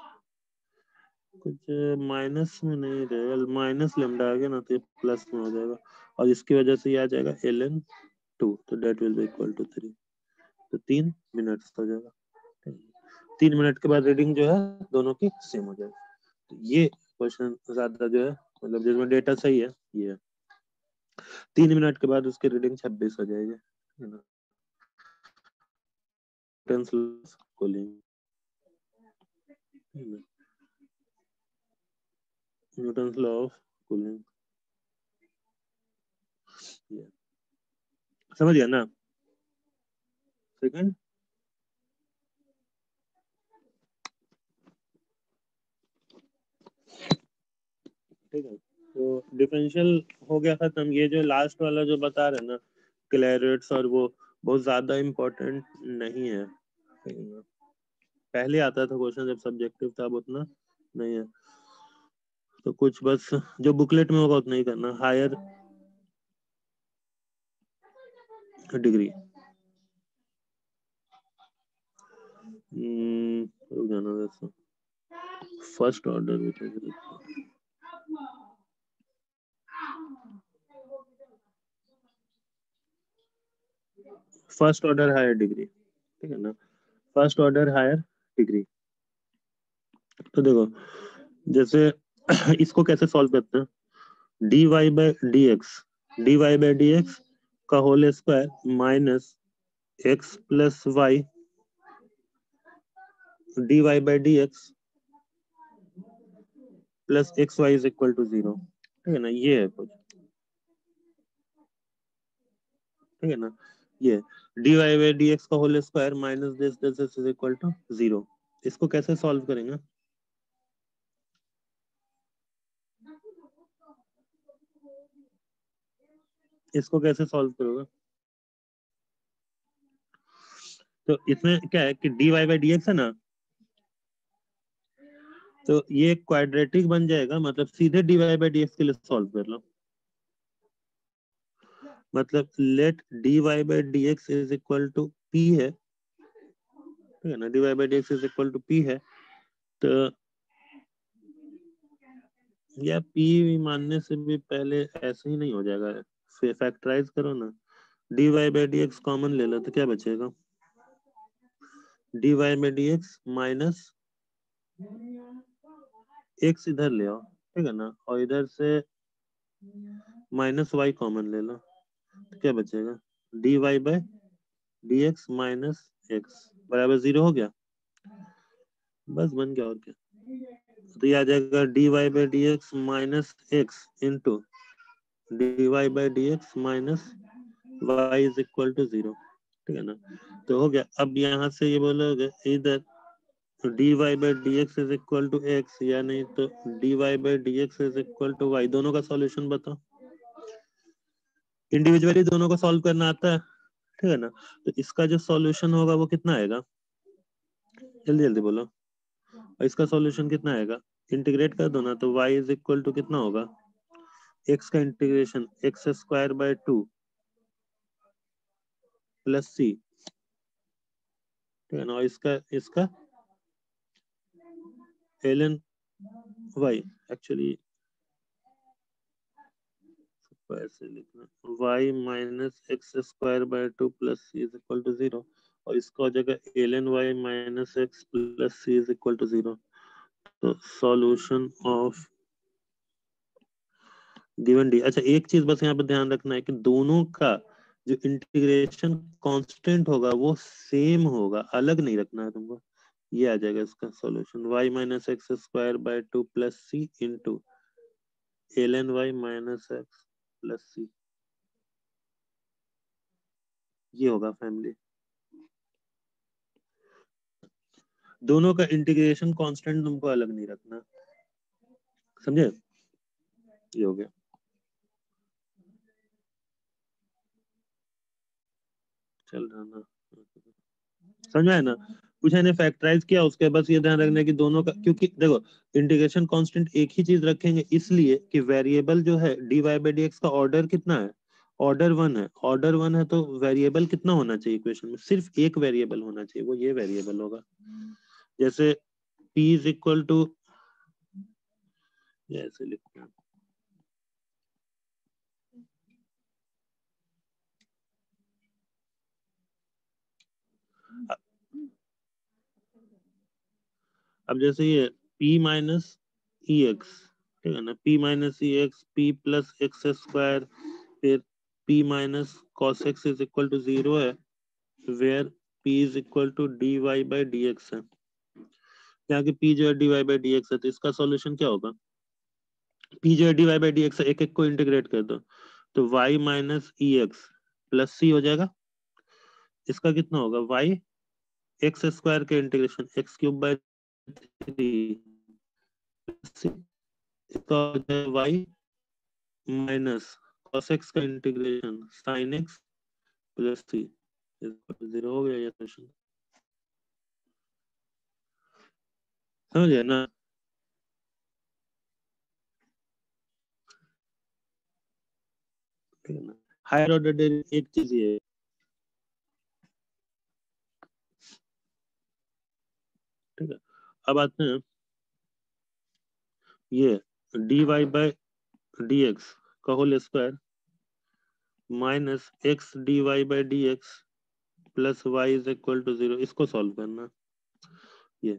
कुछ माइनस में नहीं रहेगा, माइनस लेमडा आ गया ना तो ये प्लस में हो जाएगा, और इसकी वजह से ये आ जाएगा ln 2, तो that will be equal to 3, तो 3 मिनट हो जाएगा। 3 मिनट के बाद रीडिंग जो है दोनों की सेम हो जाएगी। तो ये क्वेश्चन ज्यादा जो है मतलब जिसमें डेटा सही है ये है। 3 मिनट के बाद उसकी रीडिंग 26 हो जाएगी, है ना। न्यूटन्स लॉ ऑफ कूलिंग, समझ गया ना। सेकंड ठीक है, तो डिफरेंशियल हो गया खत्म। ये जो लास्ट वाला जो बता रहे ना क्लैरियट्स और वो बहुत ज्यादा इम्पोर्टेंट नहीं है, पहले आता था क्वेश्चन जब सब्जेक्टिव था, अब उतना नहीं है। तो कुछ बस जो बुकलेट में होगा उतना ही करना। हायर डिग्री जाना वैसे first order first order higher degree, ठीक है ना। फर्स्ट ऑर्डर हायर डिग्री, तो देखो जैसे इसको कैसे सॉल्व करते हैं, dy बाई डी एक्स का whole square minus X plus Y dy by D X plus X Y is equal to 0, ठीक है ना। ये है कुछ, ठीक है ना। ये dy बाई डी एक्स का whole square minus this is equal to 0, इसको कैसे सॉल्व करेंगे, इसको कैसे सॉल्व करोगे। तो इसमें क्या है कि dy बाई डी एक्स है ना, तो ये क्वाड्रेटिक बन जाएगा, मतलब सीधे dy बाई डी एक्स के लिए सॉल्व कर लो। मतलब let dy by D x is equal to p है, ठीक है ना। dy by D x is equal to p है, तो या p मानने से भी पहले ऐसे ही नहीं हो जाएगा, फैक्टराइज करो ना। dy by D X common ले लो तो क्या बचेगा, dy by D X minus X इधर ले आओ, ठीक है ना, और इधर से माइनस वाई कॉमन ले लो, तो क्या बचेगा dy by D X minus X बराबर 0 हो गया, बस बन गया और क्या। तो ये आ जाएगा dy by D X minus X into dy by D X minus Y is equal to 0, ठीक है ना। तो हो गया। अब यहाँ से ये बोलोगे इधर तो dy by D x is equal to X, या नहीं तो dy by D x is equal to Y, दोनों का सॉल्यूशन बताओ। इंडिविजुअली दोनों को सॉल्व करना आता है, ठीक है ना। तो इसका जो सॉल्यूशन होगा वो कितना आएगा, जल्दी जल्दी बोलो। और इसका सॉल्यूशन कितना आएगा, इंटीग्रेट कर दो ना, तो y इज इक्वल टू कितना होगा, x का integration X square by 2 plus C, ठीक है ना। और इसका ln y, एक्चुअली ऐसे लिखना, y minus X square by 2 plus C is equal to 0, और इसका हो जाएगा ln y minus X plus C is equal to 0। तो सॉल्यूशन ऑफ गिवन डी। अच्छा एक चीज बस यहाँ पे ध्यान रखना है कि दोनों का जो इंटीग्रेशन कांस्टेंट होगा वो सेम होगा, अलग नहीं रखना है तुमको। ये आ जाएगा इसका solution, y minus X square by 2 plus C into ln y minus X plus C, ये होगा फैमिली। दोनों का इंटीग्रेशन कांस्टेंट तुमको अलग नहीं रखना, समझे, ये हो गया। चल रहा ना, समझ में आया ना। कुछ है फैक्टराइज किया, उसके बस ये ध्यान रखना कि दोनों का, क्योंकि देखो इंटीग्रेशन कांस्टेंट एक ही चीज रखेंगे इसलिए कि वेरिएबल जो है dy बाई डी एक्स का ऑर्डर कितना है, ऑर्डर 1 है। ऑर्डर 1 है तो वेरिएबल कितना होना चाहिए इक्वेशन में, सिर्फ एक वेरिएबल होना चाहिए, वो ये वेरिएबल होगा। जैसे p इज इक्वल टू, ऐसे लिखते हैं, अब जैसे ये p माइनस ई एक्स, ठीक है ना, p minus E X, p plus X square, फिर p minus cos X is equal to 0 है, where p is equal to D Y by D X है। यहाँ की p जो है D Y by D X है, तो इसका सॉल्यूशन क्या होगा, p जो है D Y by D X है, एक एक को इंटीग्रेट कर दो, तो y minus E X plus सी हो जाएगा। इसका कितना होगा, y एक्स स्क्वायर के इंटीग्रेशन एक्स क्यूब बाय 3, इसका हो जाएगा y माइनस cos x का integration sin x plus C, 0 हो गया ये क्वेश्चन, समझ गए ना। ठीक है ना, हायर ऑर्डर डेरिवेटिव एक चीज ये है, ठीक है। अब आते हैं ये D Y by D X का whole square minus X D Y by D X plus Y is equal to 0, इसको सॉल्व करना। ये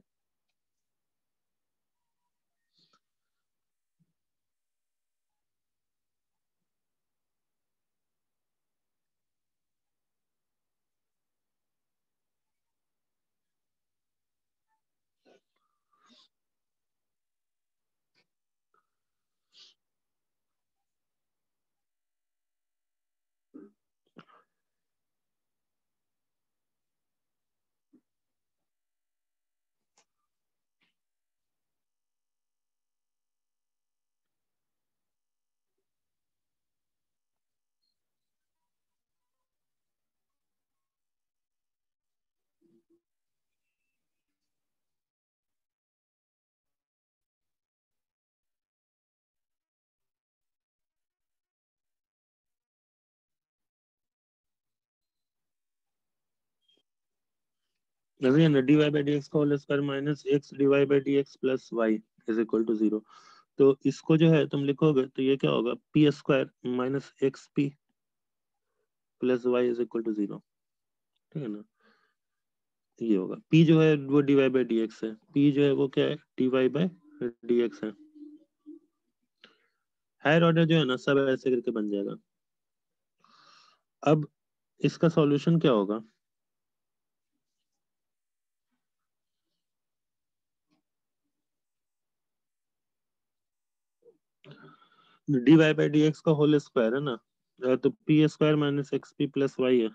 अभी है D Y by D X का whole square minus X D Y by D X plus Y is equal to 0। तो इसको जो है तुम लिखोगे तो ये क्या होगा, P square minus X P plus Y is equal to 0, ठीक है ना। ये होगा p जो है वो D Y by D X है, p जो है वो क्या है, D Y by D X है। हायर ऑर्डर जो है ना सब ऐसे करके बन जाएगा। अब इसका सॉल्यूशन क्या होगा, D Y by D X का होल स्क्वायर है ना, तो P square minus X P plus Y है,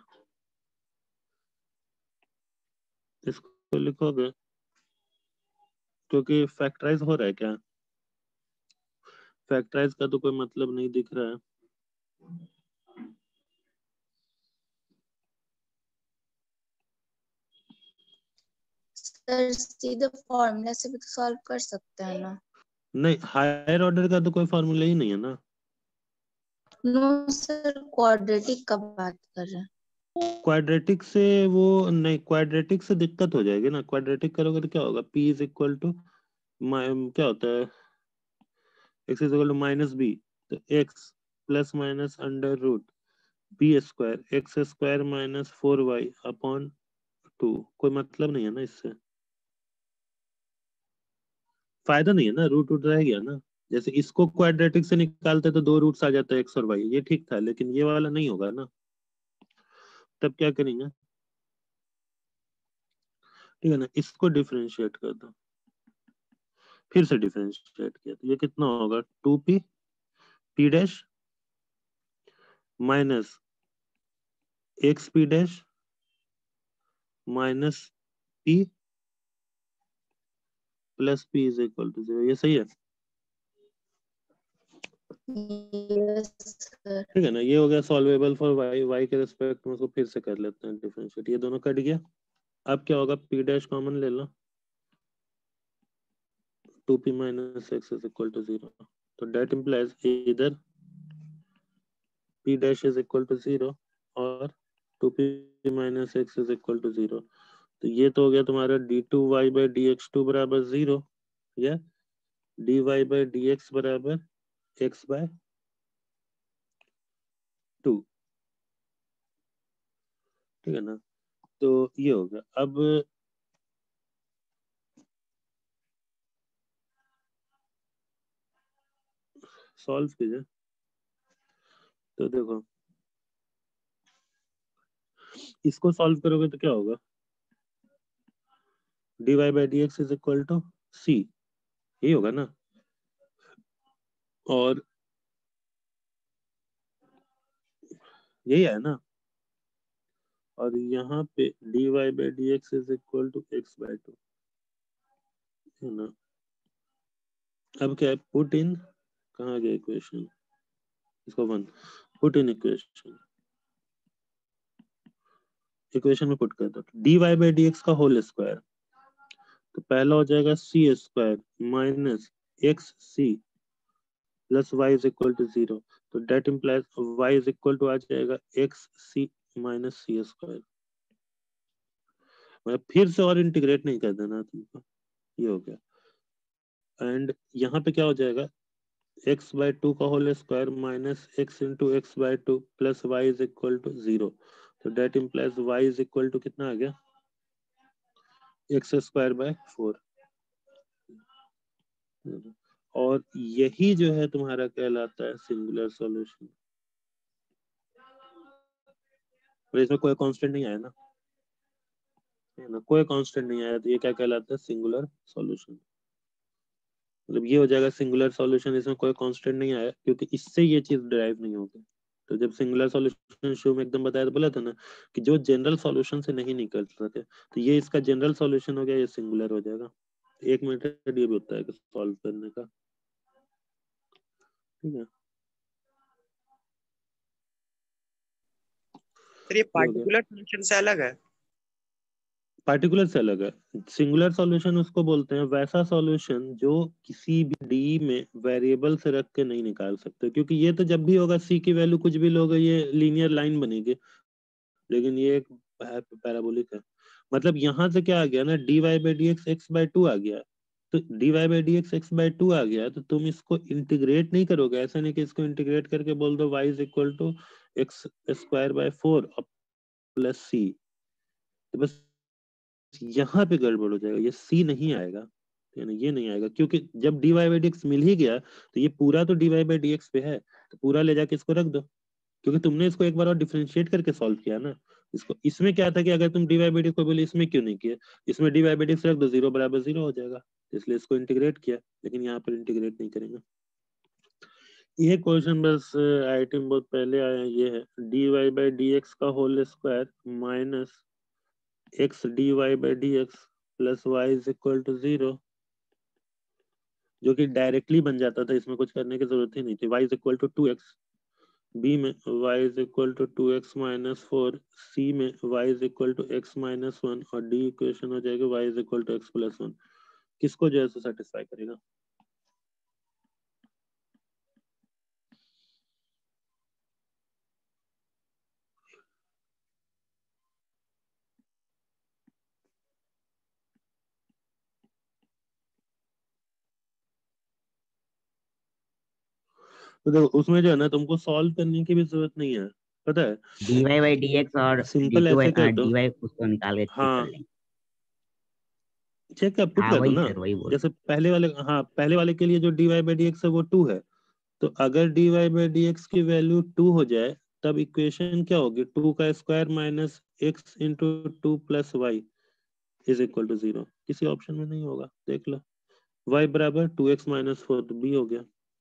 इसको लिखोगे क्योंकि फैक्टराइज हो रहा है क्या, फैक्टराइज का तो कोई मतलब नहीं दिख रहा है। सर सीधे फॉर्मूला से भी तो सॉल्व कर सकते हैं ना। नहीं, हायर ऑर्डर का तो कोई फॉर्मूला ही नहीं है ना। नो सर, क्वाड्रेटिक का बात कर रहे हैं। क्वाड्रेटिक से वो नहीं, क्वाड्रेटिक से दिक्कत हो जाएगी ना। क्वाड्रेटिक करोगे तो क्या होगा, p इज इक्वल टू क्या होता है, x is equal to minus B, तो x plus minus under root B square x square minus 4y upon 2। कोई मतलब नहीं है ना इससे, फायदा नहीं है ना, रूट रूट रह गया ना। जैसे इसको क्वाड्रेटिक से निकालते तो दो रूट्स आ जाता है एक्स और वाई, ये ठीक था, लेकिन ये वाला नहीं होगा ना। तब क्या करेंगे, ठीक है ना, इसको डिफरेंशिएट कर दो, फिर से डिफरेंशिएट किया तो ये कितना होगा, 2p p dash minus X P dash minus p plus p is equal to 0। ये सही है, यस सर। ठीक है ना। ये हो गया सॉल्वेबल फॉर y, y के रिस्पेक्ट में उसको फिर से कर लेते हैं डिफरेंशिएट। ये दोनों कट गया, अब क्या होगा, p डैश कॉमन ले लो, 2p minus x is equal to 0. So that implies either p dash is equal to 0 और 2p minus x is equal to 0. तो ये तो हो गया तुम्हारा d2y by dx2 बराबर 0 या dy by dx बराबर x by 2, ठीक है ना। तो ये हो गया। अब सॉल्व कीजिए, तो देखो इसको सॉल्व करोगे तो क्या होगा, dy by dx is equal to c, यही होगा ना। और यही है ना, और यहाँ पे dy by dx is equal to x by 2, है ना। अब क्या है, पुट इन, कहाँ गया इक्वेशन, इसको 1 पुट इन इक्वेशन, इक्वेशन में पुट कर दो dy by dx का होल स्क्वायर, तो पहला हो जाएगा C square minus X C plus Y is equal to 0। तो that implies Y is equal to आ जाएगा X C minus C square. मैं फिर से और इंटीग्रेट नहीं कर देना तुमको, ये हो गया। एंड यहाँ पे क्या हो जाएगा, x बाय 2 का whole square minus x into X by 2 plus Y is equal to 0। तो that implies y is equal to कितना आ गया, एक्स स्क्वायर बाय 4। और यही जो है तुम्हारा कहलाता है सिंगुलर सॉल्यूशन। और इसमें कोई कांस्टेंट नहीं आया ना, है ना, कोई कांस्टेंट नहीं आया, तो ये क्या कहलाता है, सिंगुलर सॉल्यूशन। मतलब ये हो जाएगा सिंगुलर सॉल्यूशन, इसमें कोई कांस्टेंट नहीं आया क्योंकि इससे ये चीज डिराइव नहीं होगी। तो जब सिंगुलर सॉल्यूशन शुरू में एकदम बताया तो बोला था ना कि जो जनरल सॉल्यूशन से नहीं निकल सके, तो ये इसका जनरल सॉल्यूशन हो गया, ये सिंगुलर हो जाएगा। 1 मिनट ये भी होता है सॉल्व करने का, ठीक है। सर ये पार्टिकुलर सॉल्यूशन से अलग है। पार्टिकुलर से अलग है, सिंगुलर सॉल्यूशन उसको बोलते हैं वैसा सॉल्यूशन जो किसी भी डी में वेरिएबल से रख के नहीं निकाल सकते, क्योंकि ये तो जब भी होगा सी की वैल्यू कुछ भी लोगे ये लीनियर लाइन बनेगी, लेकिन ये एक पैराबोलिक है। मतलब यहाँ से क्या आ गया ना, D Y by D X by 2 आ गया, तो D Y by D X by 2 आ गया, तो तुम इसको इंटीग्रेट नहीं करोगे, ऐसा नहीं कि इसको इंटीग्रेट करके बोल दो Y is equal to X square by 4 plus C. तो बस यहाँ पे गड़बड़ हो जाएगा, ये सी नहीं आएगा, है ना, ये नहीं आएगा, क्योंकि जब D Y by D X मिल ही गया तो ये पूरा तो D Y by D X पे है, तो पूरा ले जाके इसको रख दो, क्योंकि तुमने इसको एक बार और डिफरेंशिएट करके सॉल्व किया ना इसको। इसमें क्या था कि अगर तुम डी वाई बाई डी को बोले इसमें क्यों नहीं किया, इसमें D Y by D X रख दो, 0 बराबर 0 हो जाएगा, इसलिए इसको इंटीग्रेट किया, लेकिन यहाँ पर इंटीग्रेट नहीं करेंगे। ये क्वेश्चन बस आईटी में बहुत पहले आया है, ये है D Y by D X का whole square minus X D Y by D X plus Y is equal to 0, जो कि डायरेक्टली बन जाता था, इसमें कुछ करने की जरूरत ही नहीं थी। Y is equal to 2x B में y is equal to 2x minus 4, C में y is equal to x minus 1 और डी इक्वेशन हो जाएगा y is equal to x plus 1। किसको जो है सेटिस्फाई करेगा? तो देखो उसमें जो है ना तुमको सॉल्व करने की भी जरूरत नहीं है, पता है, dy by dx और सिंपल dt by ऐसे कर दो। dy उसको निकाल के चेक कर हाँ लेंगे। चेक कर पुट हाँ कर दो वही ना। सर, वही बोल। जैसे पहले वाले, हाँ पहले वाले के लिए जो dy बाई डी एक्स है वो 2 है, तो अगर dy बाई डी एक्स की वैल्यू 2 हो जाए तब इक्वेशन क्या होगी? 2 का square minus X into 2 plus Y is equal to 0। किसी ऑप्शन में नहीं होगा, देख लो। y बराबर 2x माइनस 4 तो b हो गया।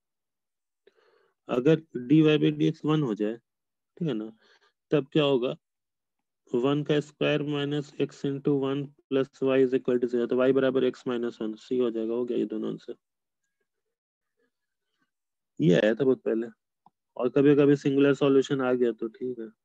अगर dy बाई डी एक्स 1 हो जाए, ठीक है ना, तब क्या होगा? 1 का square minus X into 1 plus Y is equal to 0, तो y बराबर x माइनस 1 c हो जाएगा। हो गया ये दोनों आंसर। ये आया था बहुत पहले, और कभी कभी सिंगुलर सॉल्यूशन आ गया तो ठीक है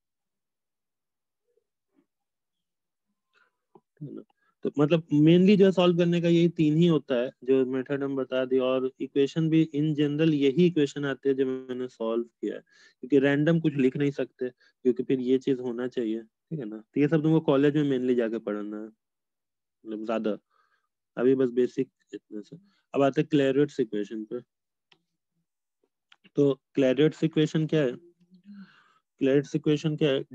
ना। तो मतलब मेनली जो सॉल्व करने का यही 3 ही होता है जो मेथड हम बता दिए, और इक्वेशन भी इन जनरल यही इक्वेशन आते हैं जो मैंने सॉल्व किया है, क्योंकि रैंडम कुछ लिख नहीं सकते, क्योंकि फिर ये चीज होना चाहिए, ठीक है ना। तो ये सब तुमको कॉलेज में मेनली जाके पढ़ना है, मतलब ज्यादा। अभी बस बेसिक इतना से। अब आते हैं क्लैरियट्स इक्वेशन पे। तो क्लैरियट्स इक्वेशन क्या है? क्लैरियट्स इक्वेशन क्या है?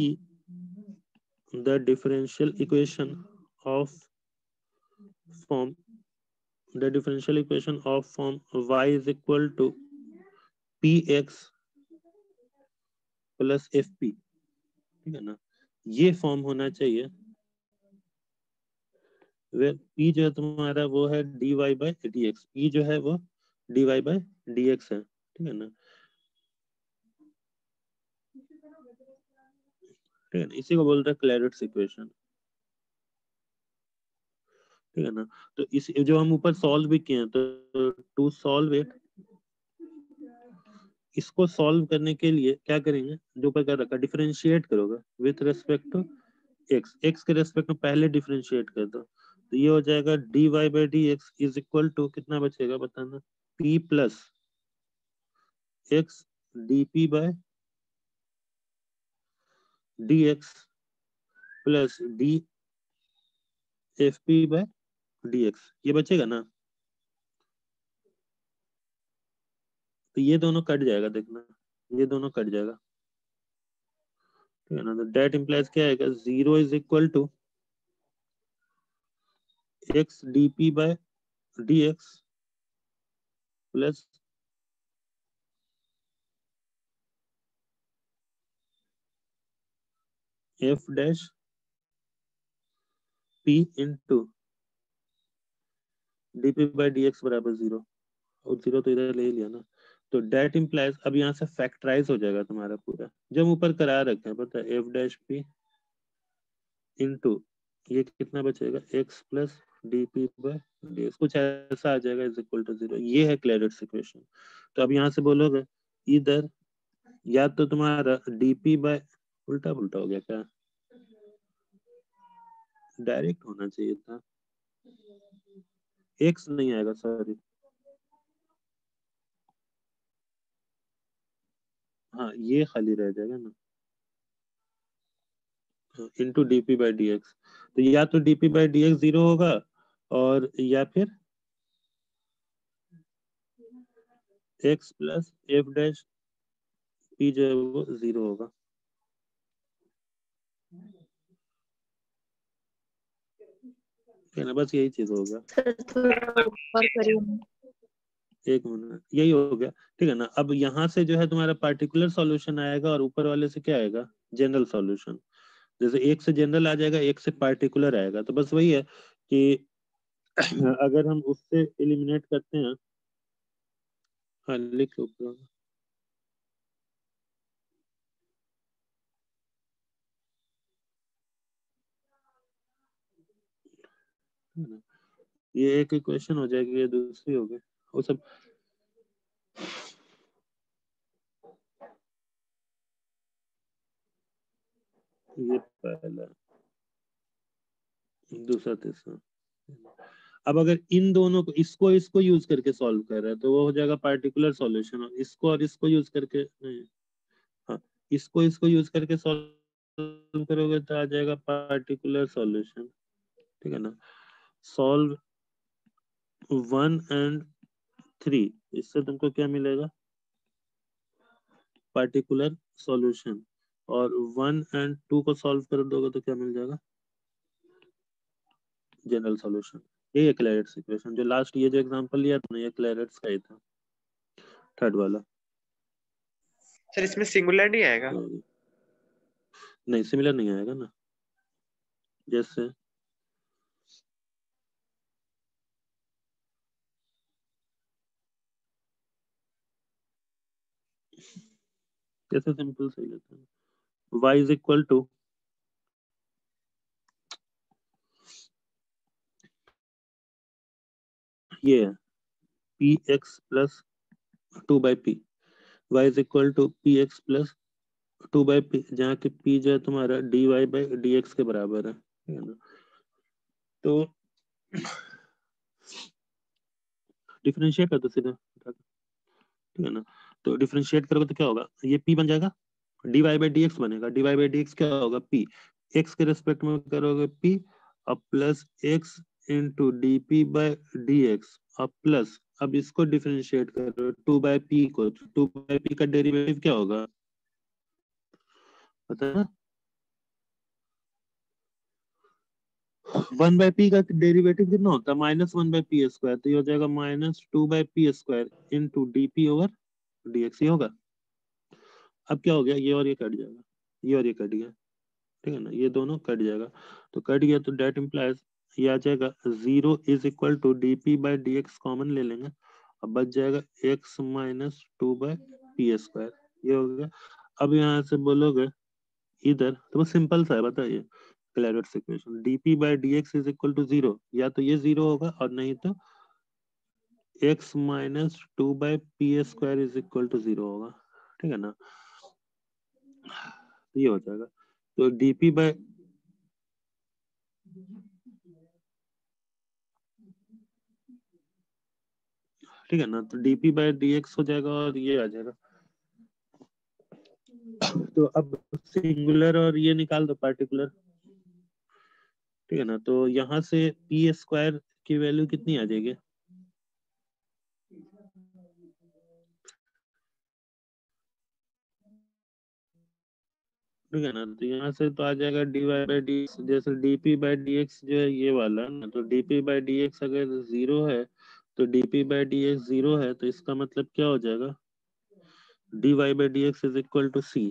The differential equation of form the differential equation of form y is equal to px plus fp, ठीक है ना। ये फॉर्म होना चाहिए वे p जो है तुम्हारा वो है dy बाई dx, p जो है वो dy बाई dx है, ठीक है ना। ठीक है ना, इसी को बोलते हैं क्लैरियट्स इक्वेशन, ठीक है ना। तो इस जो हम ऊपर सॉल्व भी किए हैं, तो टू सॉल्व इट, इसको सॉल्व करने के लिए क्या करेंगे? जो ऊपर कर रखा डिफरेंशिएट करोगे with respect to x, x के रेस्पेक्ट में पहले डिफरेंशिएट कर दो, तो ये हो जाएगा dy by D x is equal to कितना बचेगा बताना? p plus x dp by dx plus dfp by dx, ये बचेगा ना। तो ये दोनों कट जाएगा, देखना ये दोनों कट जाएगा, ठीक है ना। तो डेट इम्प्लाइज क्या आएगा? 0 is equal to x dp by dx plus f dash p into dp by dx बराबर 0, और 0 तो इधर ले ही लिया ना। तो डेट इम्प्लाइज अब यहाँ से फैक्टराइज हो जाएगा तुम्हारा पूरा, जो हम ऊपर करा रखे हैं पता है, f डैश p इंटू ये कितना बचेगा? x plus dp by dx, कुछ ऐसा आ जाएगा इज इक्वल टू 0। ये है क्लैरियट्स इक्वेशन। तो अब यहाँ से बोलोगे इधर या तो तुम्हारा dp बाय, उल्टा पुल्टा हो गया क्या? डायरेक्ट होना चाहिए था, x नहीं आएगा, सॉरी। हाँ ये खाली रह जाएगा ना, इंटू dp बाई dx। तो या तो dp बाई dx 0 होगा, और या फिर x plus f dash p जो है वो 0 होगा। है ना, बस यही चीज होगा। सर थोड़ा ऊपर करिए। एक मिनट, यही हो गया, ठीक है ना। अब यहाँ से जो है तुम्हारा पार्टिकुलर सॉल्यूशन आएगा, और ऊपर वाले से क्या आएगा? General solution. जैसे एक से जनरल आ जाएगा, एक से पार्टिकुलर आएगा, तो बस वही है कि अगर हम उससे एलिमिनेट करते हैं, हाँ लिख लो ऊपर। है ना? ये एक इक्वेशन हो जाएगी, ये दूसरी होगी, वो सब ये पहला, दूसरा, तीसरा। अब अगर इन दोनों को, इसको इसको यूज करके सॉल्व कर रहा है तो वो हो जाएगा पार्टिकुलर सॉल्यूशन, और इसको यूज करके नहीं, हाँ, इसको इसको यूज करके सॉल्व करोगे तो आ जाएगा पार्टिकुलर सॉल्यूशन। ठीक है ना। सॉल्व 1 एंड 3, इससे तुमको क्या मिलेगा? Particular solution. और 1 एंड 2 को सॉल्व कर दोगे तो क्या मिल जाएगा? General solution. ये क्लैरेट्स इक्वेशन, जो लास्ट ये जो एग्जांपल लिया था ना, ये क्लैरेट्स का ही था, थर्ड वाला। सर इसमें सिंगुलर नहीं आएगा? नहीं, सिमिलर नहीं आएगा ना। जैसे कैसे सिंपल सही लेते हैं, y इज इक्वल टू ये है p x plus 2/p, y is equal to p x plus 2/p, जहाँ के p जो है तुम्हारा dy/dx के बराबर है। ठीक है ना। तो डिफरेंशिएट कर दो सीधा, ठीक है ना। तो डिफरेंशिएट करोगे तो क्या होगा? ये p बन जाएगा, dy/dx बनेगा, dy/dx क्या होगा? p, x के रेस्पेक्ट में करोगे p, अब प्लस x इंटू dp/dx, अब प्लस, अब इसको डिफरेंशिएट करो 2/p को, 2/p का डेरिवेटिव क्या होगा पता है? 1/p का डेरिवेटिव कितना होता है? -1/p², तो ये हो जाएगा -2/p² इंटू dp/dx, ये होगा। अब क्या हो गया? ये और ये कट जाएगा, ये और ये कट गया, ठीक है ना, ये दोनों कट जाएगा। तो कट गया तो डेट इम्प्लाइज ये आ जाएगा 0 is equal to dp/dx, common ले लेंगे, अब बच जाएगा x माइनस 2/p², ये हो गया। अब यहाँ से बोलोगे इधर तो बस सिंपल सा है, बताइए Clairaut's equation, dp/dx is equal to 0, या तो ये 0 होगा और नहीं तो x minus 2/p² is equal to 0 होगा। ठीक है ना। तो ये हो जाएगा, तो dp/, ठीक है ना, तो dp/dx हो जाएगा और ये आ जाएगा। तो अब सिंगुलर और ये निकाल दो पार्टिकुलर, ठीक है ना। तो यहाँ से p² की वैल्यू कितनी आ जाएगी? ठीक है ना। तो यहाँ से तो आ जाएगा dy/dx, जैसे dp/dx जो है ये वाला ना, तो dp/dx अगर 0 है तो dp/dx 0 है, तो इसका मतलब क्या हो जाएगा? dy/dx is equal to c,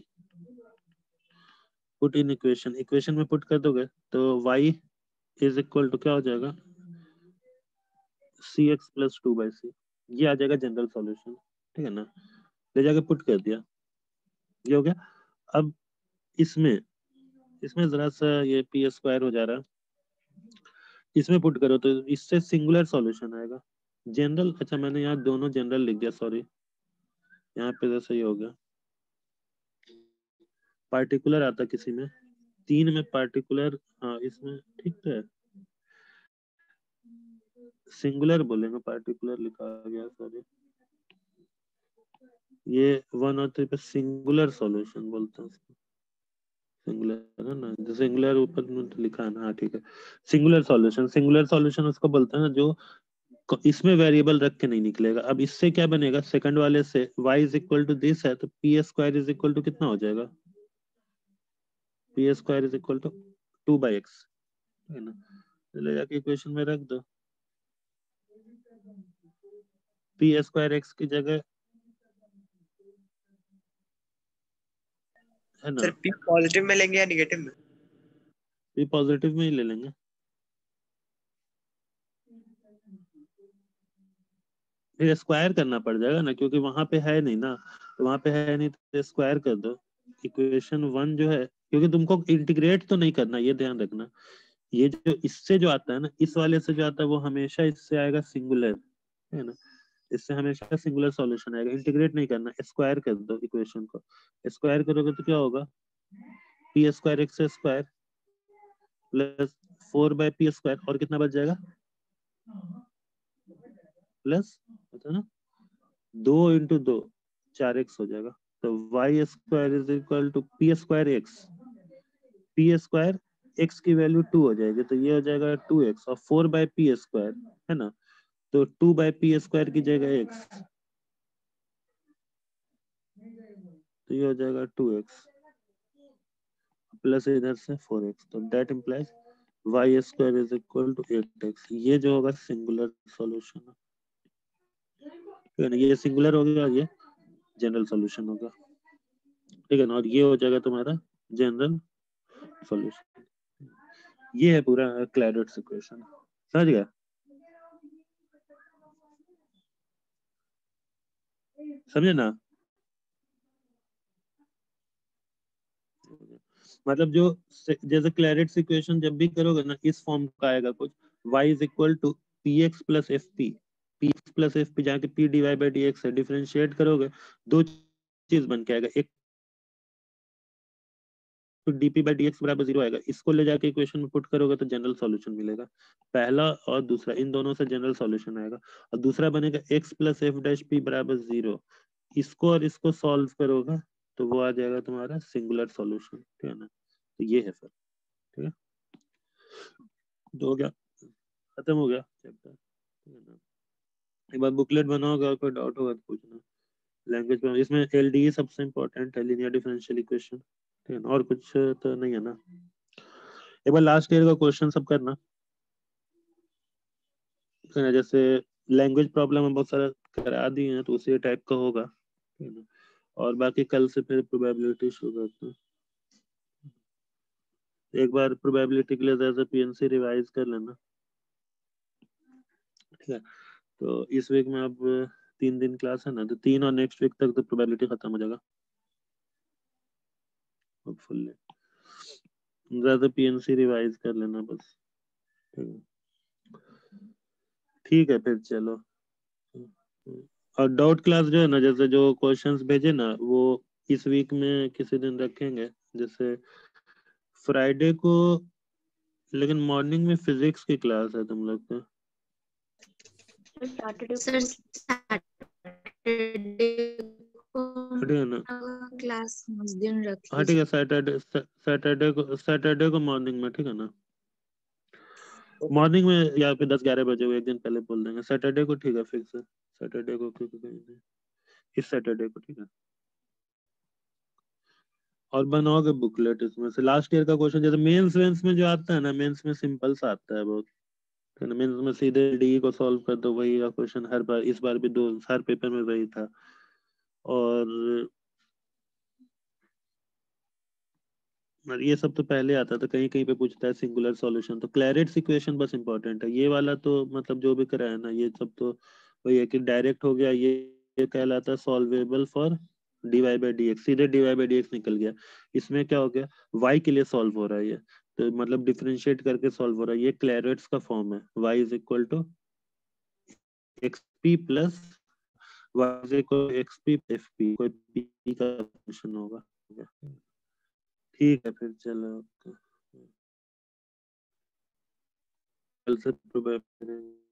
put in equation, equation में पुट कर दोगे तो y इज इक्वल टू क्या हो जाएगा? cx प्लस 2/c, ये आ जाएगा जनरल सॉल्यूशन। ठीक है ना, ले जाके पुट कर दिया, ये हो गया। अब इसमें इसमें जरा सा ये p² हो जा रहा है, इसमें पुट करो तो इससे सिंगुलर सॉल्यूशन आएगा। जनरल, अच्छा मैंने यहाँ दोनों जनरल लिख दिया, सॉरी, यहाँ पे तो सही हो गया। पार्टिकुलर आता किसी में, 3 में पार्टिकुलर, हाँ इसमें ठीक तो है, सिंगुलर बोलेंगे, पार्टिकुलर लिखा गया, सॉरी, ये 1 और 3 पे सिंगुलर सॉल्यूशन बोलते हैं उसको, सिंगुलर है ना, जो सिंगुलर ऊपर में तो लिखा है ना, हाँ ठीक है। सिंगुलर सॉल्यूशन, सिंगुलर सॉल्यूशन उसको बोलते हैं ना जो इसमें वेरिएबल रख के नहीं निकलेगा। अब इससे क्या बनेगा? सेकंड वाले से y is equal to this है, तो p² इज इक्वल टू कितना हो जाएगा? p² is equal to 2/x, है ना। ले जाके इक्वेशन में रख दो, p² x की जगह, है ना, सर p पॉजिटिव में लेंगे या निगेटिव में? p पॉजिटिव में ही ले लेंगे, फिर स्क्वायर करना पड़ जाएगा ना, क्योंकि वहां पे है नहीं ना, तो वहां पे है नहीं तो स्क्वायर कर दो इक्वेशन 1 जो है, क्योंकि तुमको इंटीग्रेट तो नहीं करना, ये ध्यान रखना। ये जो इससे जो आता है ना, इस वाले से जो आता है वो हमेशा इससे आएगा सिंगुलर, है ना, इससे हमेशा सिंगुलर सॉल्यूशन आएगा, इंटीग्रेट नहीं करना, स्क्वायर कर दो इक्वेशन को, स्क्वायर करोगे तो क्या होगा? P square x square plus 4/p² और कितना बच जाएगा प्लस होता ना 2 × 2 4x हो जाएगा। तो y square is equal to p square x की वैल्यू 2 हो जाएगी, तो ये हो जाएगा 2x और 4/p² है ना, तो 2/p² की जगह x, तो ये हो जाएगा 2x प्लस इधर से 4x, तो that implies y square is equal to 8x। ये जो होगा सिंगुलर सॉल्यूशन है ना, ये सिंगुलर हो गया, ये जनरल सॉल्यूशन होगा, ठीक है ना, और ये हो जाएगा तुम्हारा जनरल सॉल्यूशन। ये है पूरा क्लैरेट्स इक्वेशन, समझ गया? समझे ना? मतलब जो जैसे क्लैरेट्स इक्वेशन जब भी करोगे ना, इस फॉर्म का आएगा कुछ, y is equal to px plus f p, जहाँ के p dy/dx है, डिफरेंशिएट करोगे दो चीज बन के आएगा, एक तो dp/dx बराबर 0 आएगा, इसको ले जाके इक्वेशन में पुट करोगे तो जनरल सॉल्यूशन मिलेगा, पहला और दूसरा इन दोनों से जनरल सॉल्यूशन आएगा, और दूसरा बनेगा x प्लस f' बराबर 0, इसको और इसको सॉल्व करोगे तो वो आ जाएगा तुम्हारा सिंगुलर सॉल्यूशन, ठीक है ना, तो ये है सर, ठीक है, तो हो गया, खत्म हो गया चैप्टर, ठीक है ना। एक बार बुकलेट बनाओगे और कोई डाउट होगा तो पूछना। लैंग्वेज में इसमें एलडीई सबसे इम्पोर्टेंट है, लीनियर डिफरेंशियल इक्वेशन, ठीक है ना, और कुछ तो नहीं है ना। एक बार लास्ट ईयर का क्वेश्चन सब करना, ठीक है, जैसे लैंग्वेज प्रॉब्लम में बहुत सारा करा दिए हैं तो उसी टाइप का होगा, ठीक है ना, और बाकी कल से फिर प्रोबेबिलिटी शुरू करते हैं। एक बार प्रोबेबिलिटी के लिए जैसे पीएनसी रिवाइज कर लेना, ठीक है, तो इस वीक में अब 3 दिन क्लास है ना, तो 3 और नेक्स्ट वीक तक तो प्रोबेबिलिटी खत्म हो जाएगा होपफुली, ज्यादा पीएनसी रिवाइज कर लेना बस, ठीक है फिर चलो। और डाउट क्लास जो है ना, जैसे जो क्वेश्चंस भेजे ना वो इस वीक में किसी दिन रखेंगे, जैसे फ्राइडे को, लेकिन मॉर्निंग में फिजिक्स की क्लास है तुम लोग का, सर सैटरडे को ठीक है ना, क्लास उस दिन रख हाँ ठीक है, लीजिए। सैटरडे को मॉर्निंग में, ठीक है ना, मॉर्निंग में या फिर 10-11 बजे वो एक दिन पहले बोल देंगे, सैटरडे को ठीक है फिक्स है, सैटरडे को क्योंकि कहीं नहीं, इस सैटरडे को, ठीक है, और बनाओगे बुकलेट, इसमें से लास्ट ईयर का क्वेश्चन जैसे मेंस वेंस में जो आता है ना, मेंस में सिंपल सा आता है बहुत, है ना, मेंस में सीधे डी को सॉल्व कर दो, वही का क्वेश्चन हर बार, इस बार भी हर पेपर में वही था, और ये सब तो पहले आता था, कहीं कहीं पे पूछता है सिंगुलर सॉल्यूशन, तो क्लैरेट्स इक्वेशन बस इंपॉर्टेंट है, ये वाला तो मतलब जो भी करा है ना ये सब तो वही है कि डायरेक्ट हो गया, ये कहलाता है सॉल्वेबल फॉर dy/dx, सीधे dy/dx निकल गया, इसमें क्या हो गया y के लिए सॉल्व हो रहा है ये, तो मतलब डिफरेंशिएट करके सॉल्व हो रहा है, ये क्लैरेट्स का फॉर्म है, y is equal to xp plus y is equal to xp fp, कोई p का फंक्शन होगा, ठीक है फिर चलो, कल से प्रोबेबिलिटी